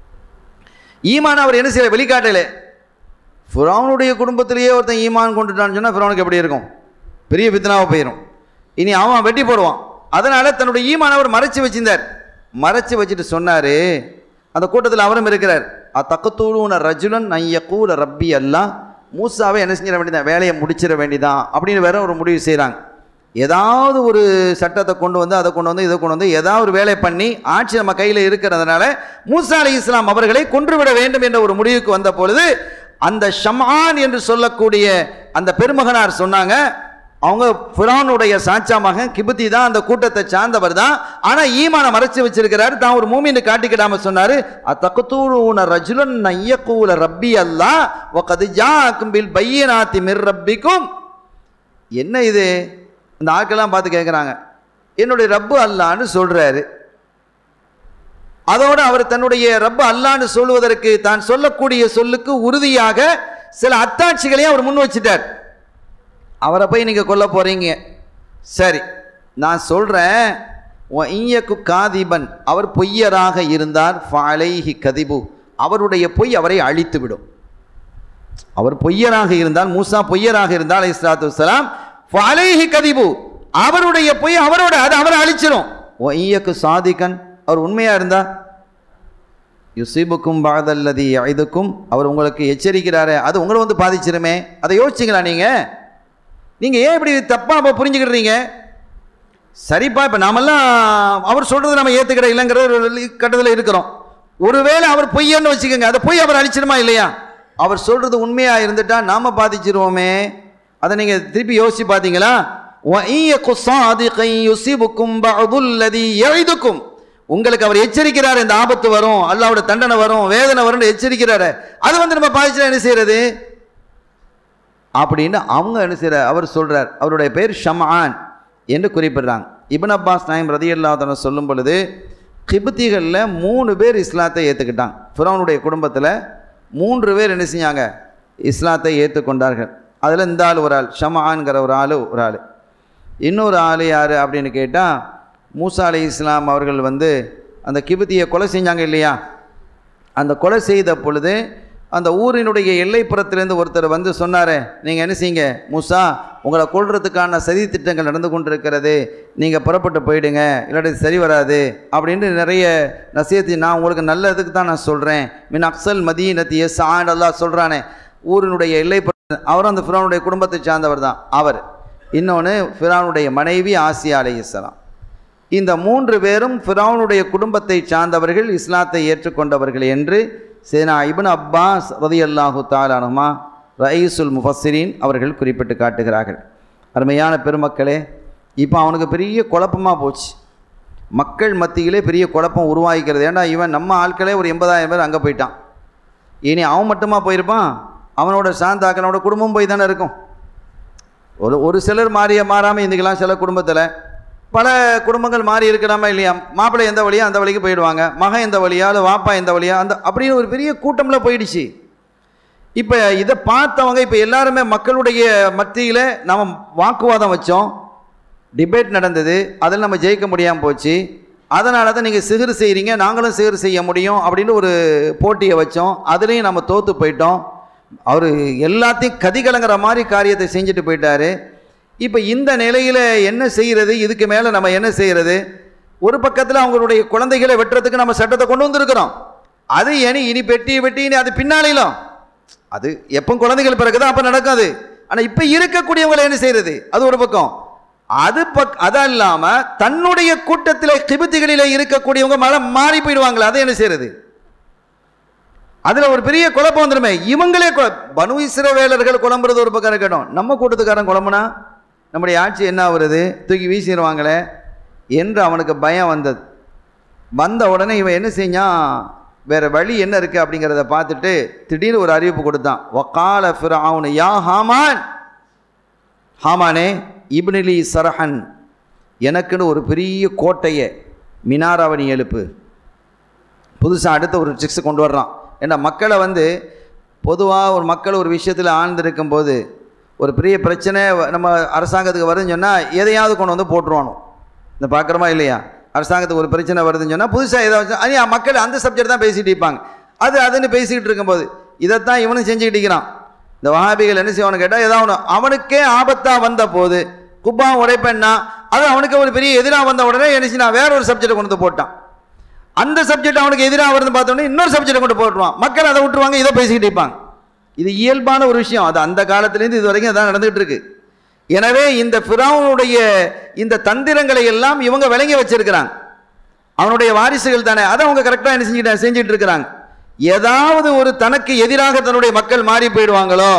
ஈமான் அவர் என்ன செய்யல, வெளிக்காட்டல. ஃபிரௌனுடைய குடும்பத்திலேயே ஒருத்தன் ஈமான் கொண்டுட்டான்னு சொன்னால் ஃபிரௌனுக்கு எப்படி இருக்கும்? பெரிய பித்னாவை போயிடும். இனி அவன் வெட்டி போடுவான். அதனால தன்னுடைய ஈமான் அவர் மறைச்சு வச்சிருந்தார். மறைச்சு வச்சுட்டு சொன்னார், அந்த கூட்டத்தில் அவரும் இருக்கிறார், அத்தகத்தூன ரஜுலன் ஐயக்கூல ரப்பி அல்லாஹ், மூசாவை என்ன செஞ்சிட வேண்டியதான், வேலையை முடிச்சிட வேண்டியதான் அப்படின்னு வேற ஒரு முடிவு செய்கிறாங்க. ஏதாவது ஒரு சட்டத்தை கொண்டு வந்து அதை கொண்டு வந்து இதை கொண்டு வந்து ஏதாவது ஒரு வேலை பண்ணி ஆட்சி நம்ம கையில் இருக்கிறதுனால மூசா அலைஹிஸ்ஸலாம் அவர்களை கொன்றுவிட வேண்டும் என்ற ஒரு முடிவுக்கு வந்த பொழுது அந்த ஷம்ஆன் என்று சொல்லக்கூடிய அந்த பெருமகனார் சொன்னாங்க, அவங்க ஃபிரௌனுடைய சாச்சா மகன் கிபுத்தி தான், அந்த கூட்டத்தை சார்ந்தவர் தான், ஆனா ஈமான மறைச்சு வச்சிருக்கிறாரு, தான் ஒரு மூமின்னு காட்டிக்கிடாம சொன்னாரு, அத்தகத்தூன ரஜுலன் ஐயக்கூல ரப்பி அல்லாஹ் வகத் ஜாஅக்கும் பில் பையினாத்தி மிர் ரப்பிக்கும். என்ன இது? இந்த ஆட்கள்லாம் பார்த்து கேட்குறாங்க, என்னுடைய ரப்பு அல்லான்னு சொல்றாரு. அதோடு அவர் தன்னுடைய ரப்பு அல்லான்னு சொல்வதற்கு தான் சொல்லக்கூடிய சொல்லுக்கு உறுதியாக சில அத்தாட்சிகளையும் அவர் முன் வச்சிட்டார். அவரை போய் நீங்க கொல்ல போறீங்க, சரி நான் சொல்றேன், காதிபன், அவர் பொய்யராக இருந்தார், ஃபலைஹி கதிபு, அவருடைய பொய் அவரை அழித்து விடும். அவர் பொய்யராக இருந்தால், மூசா பொய்யராக இருந்தால் அலைஹிஸ்ஸலாத்து வஸ்ஸலாம், ஃபலைஹி கதிபு, அவருடைய பொய் அவரோட அது அவரை அழிச்சிடும். ஒய்யக்கு சாதிகன், அவர் உண்மையா இருந்தா, யுசிபுக்கும் பாதல்லதி யஇதுக்கும், அவர் உங்களுக்கு எச்சரிக்கிறாரே அது உங்களை வந்து பாதிச்சிருமே, அதை யோசிச்சிங்களா நீங்க? நீங்க ஏன் இப்படி தப்பா அப்ப புரிஞ்சுக்கிடுறீங்க? சரிப்பா, இப்ப நாமெல்லாம் அவர் சொல்றது நம்ம ஏத்துக்கிற இல்லைங்கிற ஒரு கட்டத்தில் இருக்கிறோம். ஒருவேளை அவர் பொய்யன்னு வச்சுக்கோங்க, அதை பொய் அவர் அழிச்சிருமா இல்லையா? அவர் சொல்றது உண்மையா இருந்துட்டா நாம பாதிச்சிருவோமே. அதை நீங்க திருப்பி யோசிச்சு பாத்தீங்களா? உங்களுக்கு அவர் எச்சரிக்கிறார், இந்த ஆபத்து வரும், அல்லாஹ்வுடைய தண்டனை வரும், வேதனை வரும் எச்சரிக்கிறாரு, அது வந்து நம்ம பாதிச்சா என்ன செய்யறது அப்படின்னு அவங்க என்ன செய்யற அவர் சொல்றார். அவருடைய பேர் ஷம்ஆன் என்று குறிப்பிடுறாங்க. இப்னு அப்பாஸ் நாயம் ரலியல்லாஹு அன்ஹு சொல்லும் பொழுது, கிப்திகளில் மூணு பேர் இஸ்லாத்தை ஏற்றுக்கிட்டாங்க. ஃபிரௌனுடைய குடும்பத்தில் மூன்று பேர் என்ன செஞ்சாங்க, இஸ்லாத்தை ஏற்றுக்கொண்டார்கள். அதில் இந்த ஆள் ஒரு ஆள், ஷம்ஆன்கிற ஒரு ஆள் ஒரு ஆள். இன்னொரு ஆள் யார் அப்படின்னு கேட்டால், மூசா அலைஹிஸ்ஸலாம் அவர்கள் வந்து அந்த கிப்தியை கொலை செஞ்சாங்க இல்லையா, அந்த கொலை செய்த பொழுது அந்த ஊரினுடைய எல்லைப்புறத்திலேருந்து ஒருத்தர் வந்து சொன்னார், நீங்கள் என்ன செய்யுங்க மூசா, உங்களை கொல்றதுக்கான சதி திட்டங்கள் நடந்து கொண்டிருக்கிறது, நீங்கள் புறப்பட்டு போயிடுங்க, இல்லாட்டி சரி வராது அப்படின்னு நிறைய நசியத்தி, நான் உங்களுக்கு நல்லதுக்கு தான் நான் சொல்கிறேன். மின் அக்சல் மதீனத்தி எஸ் ஆண்ட் அல்லாஹ் சொல்கிறானே, ஊரினுடைய எல்லைப்புற, அவரும் அந்த ஃபிரௌனுடைய குடும்பத்தை சார்ந்தவர் தான் அவர். இன்னொன்று ஃபிரௌனுடைய மனைவி ஆசியா அலைஹிஸ்ஸலாம். இந்த மூன்று பேரும் ஃபிரௌனுடைய குடும்பத்தை சார்ந்தவர்கள், இஸ்லாத்தை ஏற்றுக்கொண்டவர்கள் என்று சேனா இப்னு அப்பாஸ் ரலியல்லாஹு தஆலா அன்ஹுமா ரயீசுல் முஃபஸ்ஸிரீன் அவர்கள் குறிப்பிட்டு காட்டுகிறார்கள். அருமையான பெருமக்களே, இப்போ அவனுக்கு பெரிய குழப்பமாக போச்சு, மக்கள் மத்தியிலே பெரிய குழப்பம் உருவாகிக்கிறது. ஏன்னா இவன் நம்ம ஆட்களே ஒரு எண்பதாயிரம் பேர் அங்கே போயிட்டான், இனி அவன் மட்டுமா போயிருப்பான், அவனோட சாந்தாக்களோட குடும்பம் போய் தானே இருக்கும். ஒரு ஒரு சிலர் மாறிய மாறாமல் இருந்துக்கலாம், சில குடும்பத்தில் பல குடும்பங்கள் மாறி இருக்கிறாமா இல்லையா, மாப்பிள்ளை எந்த வழியா அந்த வழிக்கு போயிடுவாங்க, மகன் எந்த வழியா இல்லை வாப்பா எந்த வழியா அந்த அப்படின்னு ஒரு பெரிய கூட்டம்ல போயிடுச்சு. இப்போ இதை பார்த்தவங்க இப்போ எல்லாருமே மக்களுடைய மத்தியில் நாம் வாக்குவாதம் வச்சோம், டிபேட் நடந்தது, அதில் நம்ம ஜெயிக்க முடியாமல் போச்சு. அதனால தான் நீங்கள் சிகிர் செய்கிறீங்க, நாங்களும் சிகிர் செய்ய முடியும் அப்படின்னு ஒரு போட்டியை வச்சோம். அதுலேயும் நம்ம தோற்று போயிட்டோம். அவர் எல்லாத்தையும் கதிகலங்கிற மாதிரி காரியத்தை செஞ்சுட்டு போயிட்டார். இப்போ இந்த நிலையில் என்ன செய்கிறது? இதுக்கு மேலே நம்ம என்ன செய்கிறது? ஒரு பக்கத்தில் அவங்களுடைய குழந்தைகளை வெட்டுறதுக்கு நம்ம சட்டத்தை கொண்டு வந்திருக்கிறோம். அது இனி இனி பெட்டி வெட்டி அது பின்னாலும் அது எப்போ குழந்தைகள் பிறகுதோ அப்போ நடக்காது. ஆனால் இப்போ இருக்கக்கூடியவங்களை என்ன செய்கிறது? அது ஒரு பக்கம். அது பக் அதான் இல்லாமல் தன்னுடைய கூட்டத்தில் கிபுத்திகளில் இருக்கக்கூடியவங்க மழை மாறி போயிடுவாங்களே, அதை என்ன செய்கிறது? அதில் ஒரு பெரிய குழப்பம் வந்துடுமே. இவங்களே பனு இஸ்ரவேலர்கள் குழம்புறது ஒரு பக்கம் இருக்கட்டும், நம்ம கூட்டத்துக்காரன் குழம்புனா நம்முடைய ஆட்சி என்ன ஆகுறது? தூக்கி வீசிடுவாங்களே என்று அவனுக்கு பயம் வந்தது. வந்த உடனே இவன் என்ன செஞ்சான்? வேறு வழி என்ன இருக்குது அப்படிங்கிறத பார்த்துட்டு திடீர்னு ஒரு அறிவிப்பு கொடுத்தான். வக்கால ஃபிரௌன் யா ஹாமான், ஹாமானே இப்னிலி சரஹன், எனக்குன்னு ஒரு பெரிய கோட்டையை மினாராவணி எழுப்பு. புதுசாக அடுத்த ஒரு ட்ரிக்ஸ் கொண்டு வர்றான். ஏன்னா மக்களை வந்து பொதுவாக ஒரு மக்கள் ஒரு விஷயத்தில் ஆழ்ந்திருக்கும் போது ஒரு பெரிய பிரச்சனை நம்ம அரசாங்கத்துக்கு வருதுன்னு சொன்னால் எதையாவது கொண்டு வந்து போட்டுருவானோ. இந்த பார்க்குறோமா இல்லையா? அரசாங்கத்துக்கு ஒரு பிரச்சனை வருதுன்னு சொன்னால் புதுசாக ஏதாவது அது மக்கள் அந்த சப்ஜெக்ட் தான் பேசிகிட்டு இருப்பாங்க. அது அதுன்னு பேசிக்கிட்டு இருக்கும்போது இதைத்தான் இவனும் செஞ்சுக்கிட்டு இருக்கிறான். இந்த வஹாபிகள் என்ன செய்வான்னு கேட்டால் ஏதாவது அவனுக்கே ஆபத்தாக வந்த போது குப்பா உடைப்பேன்னா அது அவனுக்கு ஒரு பெரிய எதிராக வந்த உடனே என்ன செய்யணும்? வேற ஒரு சப்ஜெக்டை கொண்டு வந்து போட்டான். அந்த சப்ஜெக்ட் அவனுக்கு எதிராக வருதுன்னு பார்த்தோன்னே இன்னொரு சப்ஜெக்டை கொண்டு போட்டுருவான். மக்கள் அதை விட்டுருவாங்க, இதை பேசிக்கிட்டு இருப்பாங்க. இது இயல்பான ஒரு விஷயம். அது அந்த காலத்திலேருந்து இது வரைக்கும் அதான் நடந்துகிட்டு இருக்கு. எனவே இந்த ஃபிரௌனுடைய இந்த தந்திரங்களை எல்லாம் இவங்க விளங்கி வச்சிருக்கிறாங்க. அவனுடைய வாரிசுகள் தானே, அதை அவங்க கரெக்டாக என்ன செஞ்சுட்டு செஞ்சுட்டு இருக்கிறாங்க. ஏதாவது ஒரு தனக்கு எதிராக தன்னுடைய மக்கள் மாறி போயிடுவாங்களோ.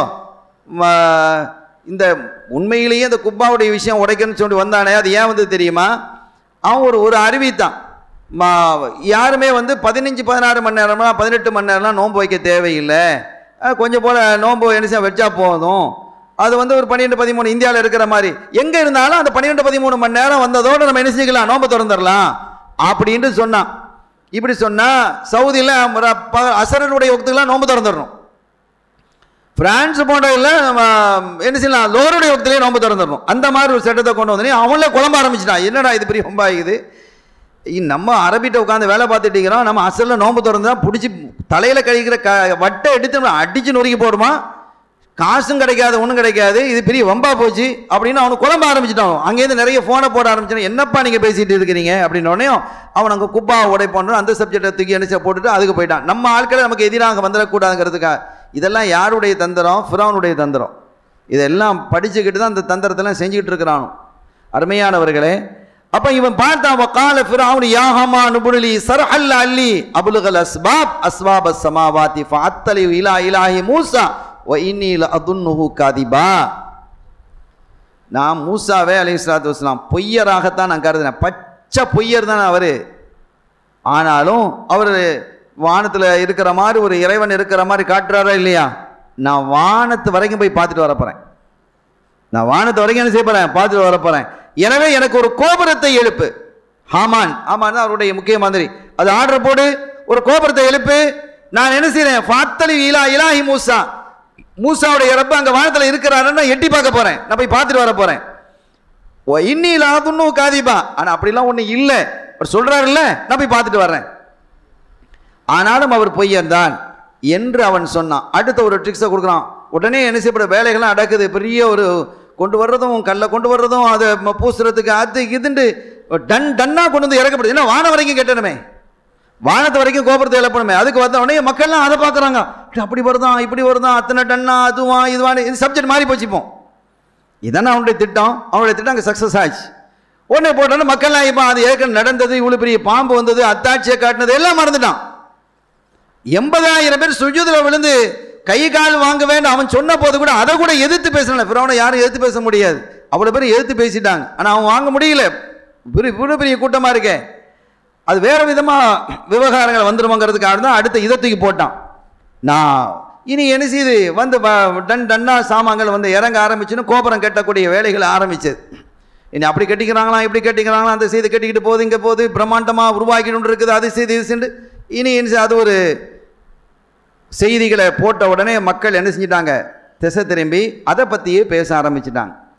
இந்த உண்மையிலேயே இந்த குப்பாவுடைய விஷயம் உடைக்கணும்னு சொல்லி வந்தானே, அது ஏன் வந்து தெரியுமா? அவன் ஒரு ஒரு அறிவித்தான். யாருமே வந்து பதினஞ்சு பதினாறு மணி நேரம்லாம் பதினெட்டு மணி நேரம்லாம் நோன்பு வைக்க தேவையில்லை, கொஞ்சம் போல் நோன்பு என்ன வச்சா போதும். அது வந்து ஒரு பன்னிரெண்டு பதிமூணு இந்தியாவில் இருக்கிற மாதிரி எங்கே இருந்தாலும் அந்த பன்னிரெண்டு பதிமூணு மணி நேரம் வந்ததோடு நம்ம என்ன செஞ்சுக்கலாம்? நோன்பு திறந்துடலாம் அப்படின்ட்டு சொன்னான். இப்படி சொன்னால் சவுதியில் அசரனுடைய வக்துக்கெல்லாம் நோன்பு திறந்துடணும். பிரான்ஸ் போன்றதில் நம்ம என்ன செய்யலாம்? லோருடைய வக்துலேயே நோன்பு திறந்துடணும். அந்த மாதிரி ஒரு சட்டத்தை கொண்டு வந்தோடனே அவங்களே குழம்ப ஆரம்பிச்சிட்டான். என்னடா இது பெரிய ரொம்ப ஆகுது, நம்ம அரபிட்ட உட்காந்து வேலை பார்த்துட்டு இருக்கிறோம், நம்ம அசலில் நோன்பு திறந்து தான் பிடிச்சி தலையில் கழிக்கிற க வட்டை எடுத்து அடித்து நொறுக்கி போடுமா, காசும் கிடைக்காது ஒன்றும் கிடைக்காது, இது பெரிய வம்பா போச்சு அப்படின்னு அவனுக்கு குழம்ப ஆரம்பிச்சிட்டான். அங்கேருந்து நிறைய ஃபோனை போட ஆரம்பிச்சான். என்னப்பா நீங்கள் பேசிகிட்டு இருக்கிறீங்க அப்படின்னோடனே அவன் அங்கே குப்பா உடைப்போன்னு அந்த சப்ஜெக்டை தூக்கி அனுச்ச போட்டுட்டு அதுக்கு போயிட்டான். நம்ம ஆட்களை நமக்கு எதிராக வந்துடக்கூடாதுங்கிறதுக்காக. இதெல்லாம் யாருடைய தந்திரம்? ஃபிரௌனுடைய தந்திரம். இதெல்லாம் படிச்சுக்கிட்டு தான் அந்த தந்திரத்தெல்லாம் செஞ்சுக்கிட்டு இருக்கிறானோ. அருமையானவர்களே, அப்ப இவன் பார்த்தான். வகால ஃபிரௌன் யா ஹாமான் இப்னிலி சர்ஹல் அல்லி அப்லுகல் அஸ்பாப் அஸ்வாப் அஸ்ஸமாவாதி ஃபஅத்தலி இலா இலாஹி மூசா வ இன்னி லஅதுன்னுஹு காதிபா. நான் மூசாவே அலைஹிஸ்ஸலாத்து வஸ்ஸலாம் பொய்யராகத்தான் நான் கருதுனேன். பச்சை பொய்யர் தான் அவர். ஆனாலும் அவர் வானத்தில் இருக்கிற மாதிரி ஒரு இறைவன் இருக்கிற மாதிரி காட்டுறாரா இல்லையா? நான் வானத்து வரைக்கும் போய் பார்த்துட்டு வரப்போறேன். நான் வானத்து வரைக்கும் என்ன செய்ய போறேன்? பார்த்துட்டு வரப்போறேன். எனவே எனக்கு ஒரு கோபுரத்தை எழுப்பு. ஹாமான், ஹாமான் தான் அவருடைய முக்கிய மந்திரி. அது ஆர்டர் போடு, ஒரு கோபுரத்தை எழுப்பு. நான் என்ன செய்யறேன்? ஃபாத்தலி இலா இலாஹி மூசா, மூசாவுடைய ரப்ப அங்க வானத்தில் இருக்கிறாருன்னு எட்டி பார்க்க போறேன். நான் போய் பார்த்துட்டு வர போறேன். ஓ இன்னி லாதுன்னு காதிபா. ஆனா அப்படிலாம் ஒண்ணு இல்லை, அவர் சொல்றாருல்ல, நான் போய் பார்த்துட்டு வர்றேன். ஆனாலும் அவர் பொய்யன் தான் என்று அவன் சொன்னான். அடுத்த ஒரு ட்ரிக்ஸை கொடுக்குறான். உடனே என்ன செய்யப்பட வேலைகள்லாம் அடக்குது. பெரிய ஒரு கொண்டு வர்றதும் கல்லை கொண்டு வர்றதும் அதை பூசுறதுக்கு அது இதுண்டு டன் டன்னா கொண்டு வந்து இறக்கப்படுது. ஏன்னா வானம் வரைக்கும் கட்டணுமே, வானத்து வரைக்கும் கோபுரத்தை இழப்பணுமே. அதுக்கு வந்த உடனே மக்கள்லாம் அதை பார்க்குறாங்க. அப்படி வருதான் இப்படி வருதான் அத்தனை டன்னா அதுவா இதுவான இது சப்ஜெக்ட் மாறி போச்சுப்போம். இதானே அவனுடைய திட்டம். அவனுடைய திட்டம் அங்கே சக்ஸஸ் ஆச்சு. உடனே போட்டோன்னா மக்கள்லாம் இப்போ அது ஏற்கனவே நடந்தது, இவ்வளோ பெரிய பாம்பு வந்தது, அத்தாட்சியை காட்டினது எல்லாம் மறந்துட்டான். எண்பதாயிரம் பேர் சுஜூதில் விழுந்து கை கால் வாங்க வேண்டும் அவன் சொன்ன போது கூட அதை கூட எதிர்த்து பேசல. ஃபிரௌனை யாரும் எதிர்த்து பேச முடியாது, அவ்வளோ பேர் எதிர்த்து பேசிட்டாங்க. ஆனால் அவன் வாங்க முடியல. பெரிய பெரிய கூட்டமாக இருக்கே, அது வேற விதமாக விவகாரங்கள் வந்துடுவாங்கிறதுக்காக தான் அடுத்த இதை தூக்கி போட்டான். நான் இனி என்ன செய்து வந்து டன் டன்னா சாமான்கள் வந்து இறங்க ஆரம்பிச்சுன்னு கோபுரம் கட்டக்கூடிய வேலைகள் ஆரம்பிச்சது. இனி அப்படி கட்டிக்கிறாங்களா இப்படி கட்டிக்கிறாங்களா, அந்த செய்து கட்டிக்கிட்டு போகுது, இங்கே போகுது, பிரம்மாண்டமாக உருவாக்கிட்டு இருக்குது, அது செய்து இது சென்று இனி என்ன அது ஒரு செய்திகளை போட்ட உடனே மக்கள் என்ன செஞ்சிட்டாங்க? திசை திரும்பி அதை பற்றியே பேச ஆரம்பிச்சிட்டாங்க.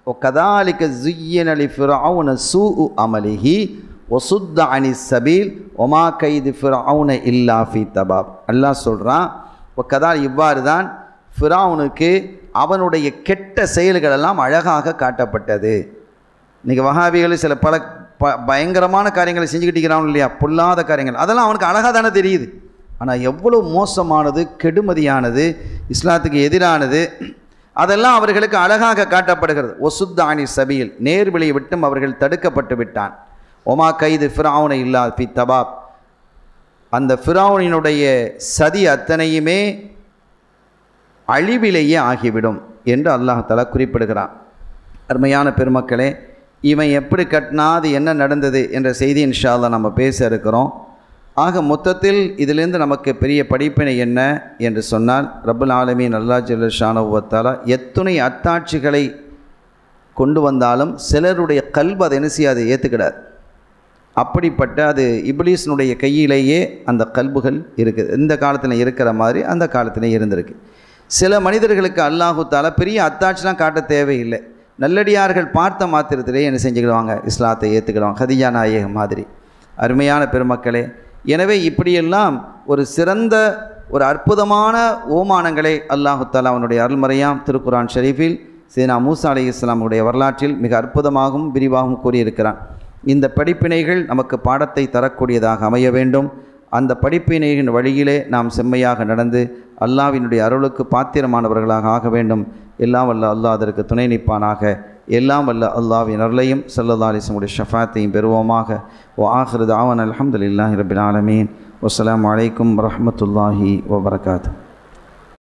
ஒ கதாலிக ஜுய்யன லிஃபிரௌன சூஉ அமலிஹி வசுத்த அனி சபீல் ஒமா கைது ஃபிரௌன இல்லா ஃபி தபாப். அல்லாஹ் சொல்கிறான், ஒ கதா இவ்வாறு தான் ஃபிரௌனுக்கு அவனுடைய கெட்ட செயல்களெல்லாம் அழகாக காட்டப்பட்டது. இன்றைக்கி வஹாபிகள் சில பல ப பயங்கரமான காரியங்களை செஞ்சுக்கிட்டு இருக்கிறான் இல்லையா, பொல்லாத காரியங்கள், அதெல்லாம் அவனுக்கு அழகாக தானே தெரியுது. ஆனால் எவ்வளோ மோசமானது, கெடுமதியானது, இஸ்லாத்துக்கு எதிரானது, அதெல்லாம் அவர்களுக்கு அழகாக காட்டப்படுகிறது. ஒசுத்தானி சபீல், நேர்வழியை விட்டும் அவர்கள் தடுக்கப்பட்டு விட்டான். ஒமா கைது ஃபிரௌன இல்லா ஃபி தபாப், அந்த ஃபிரௌனினுடைய சதி அத்தனையுமே அழிவிலேயே ஆகிவிடும் என்று அல்லாஹ் தஆலா குறிப்பிடுகிறான். அருமையான பெருமக்களே, இவன் எப்படி கட்டினா அது என்ன நடந்தது என்ற செய்தி இன்ஷா அல்லாஹ் நம்ம பேச இருக்கிறோம். ஆக மொத்தத்தில் இதிலிருந்து நமக்கு பெரிய படிப்பினை என்ன என்று சொன்னால், ரப்புல் ஆலமீன் அல்லாஹ் ஜல்ல ஷானஹு வ தஆலா எத்துணை அத்தாட்சிகளை கொண்டு வந்தாலும் சிலருடைய கல்பு அதை என்ன செய்யாது, ஏற்றுக்கிடாது. அப்படிப்பட்ட அது இப்லீஸ்னுடைய கையிலேயே அந்த கல்புகள் இருக்குது. இந்த காலத்தில் இருக்கிற மாதிரி அந்த காலத்தில் இருந்திருக்கு. சில மனிதர்களுக்கு அல்லாஹு தஆலா பெரிய அத்தாட்சிலாம் காட்ட தேவையில்லை. நல்லடியார்கள் பார்த்த மாத்திரத்திலே என்ன செஞ்சுக்கிடுவாங்க, இஸ்லாத்தை ஏற்றுக்கிடுவாங்க, கதீஜா நாயகம் மாதிரி. அருமையான பெருமக்களே, எனவே இப்படியெல்லாம் ஒரு சிறந்த ஒரு அற்புதமான ஓமானங்களை அல்லாஹு தஆலா அவனுடைய அருள்மறையாம் திருக்குர்ஆன் ஷரீஃபில் சீனா மூசா அலைஹிஸ்ஸலாமுடைய வரலாற்றில் மிக அற்புதமாகவும் விரிவாகவும் கூறியிருக்கிறான். இந்த படிப்பினைகள் நமக்கு பாடத்தை தரக்கூடியதாக அமைய வேண்டும். அந்த படிப்பினைகளின் வழியிலே நாம் செம்மையாக நடந்து அல்லாஹ்வினுடைய அருளுக்கு பாத்திரமானவர்களாக ஆக வேண்டும். எல்லாம் வல்ல அல்லாஹ் அதற்கு துணை நிற்பானாக. எல்லாம் வல்ல அல்லாஹ்வின் அருளையும் ஸல்லல்லாஹு அலைஹி வஸல்லம் ஷஃபாத்தையும் பெறுவோமாக. வ ஆகிரு தஅவானா அல்ஹம்துலில்லாஹி ரப்பில் ஆலமீன். வஸ்ஸலாமு அலைக்கும் வரஹ்மத்துல்லாஹி வபரகாத்துஹு.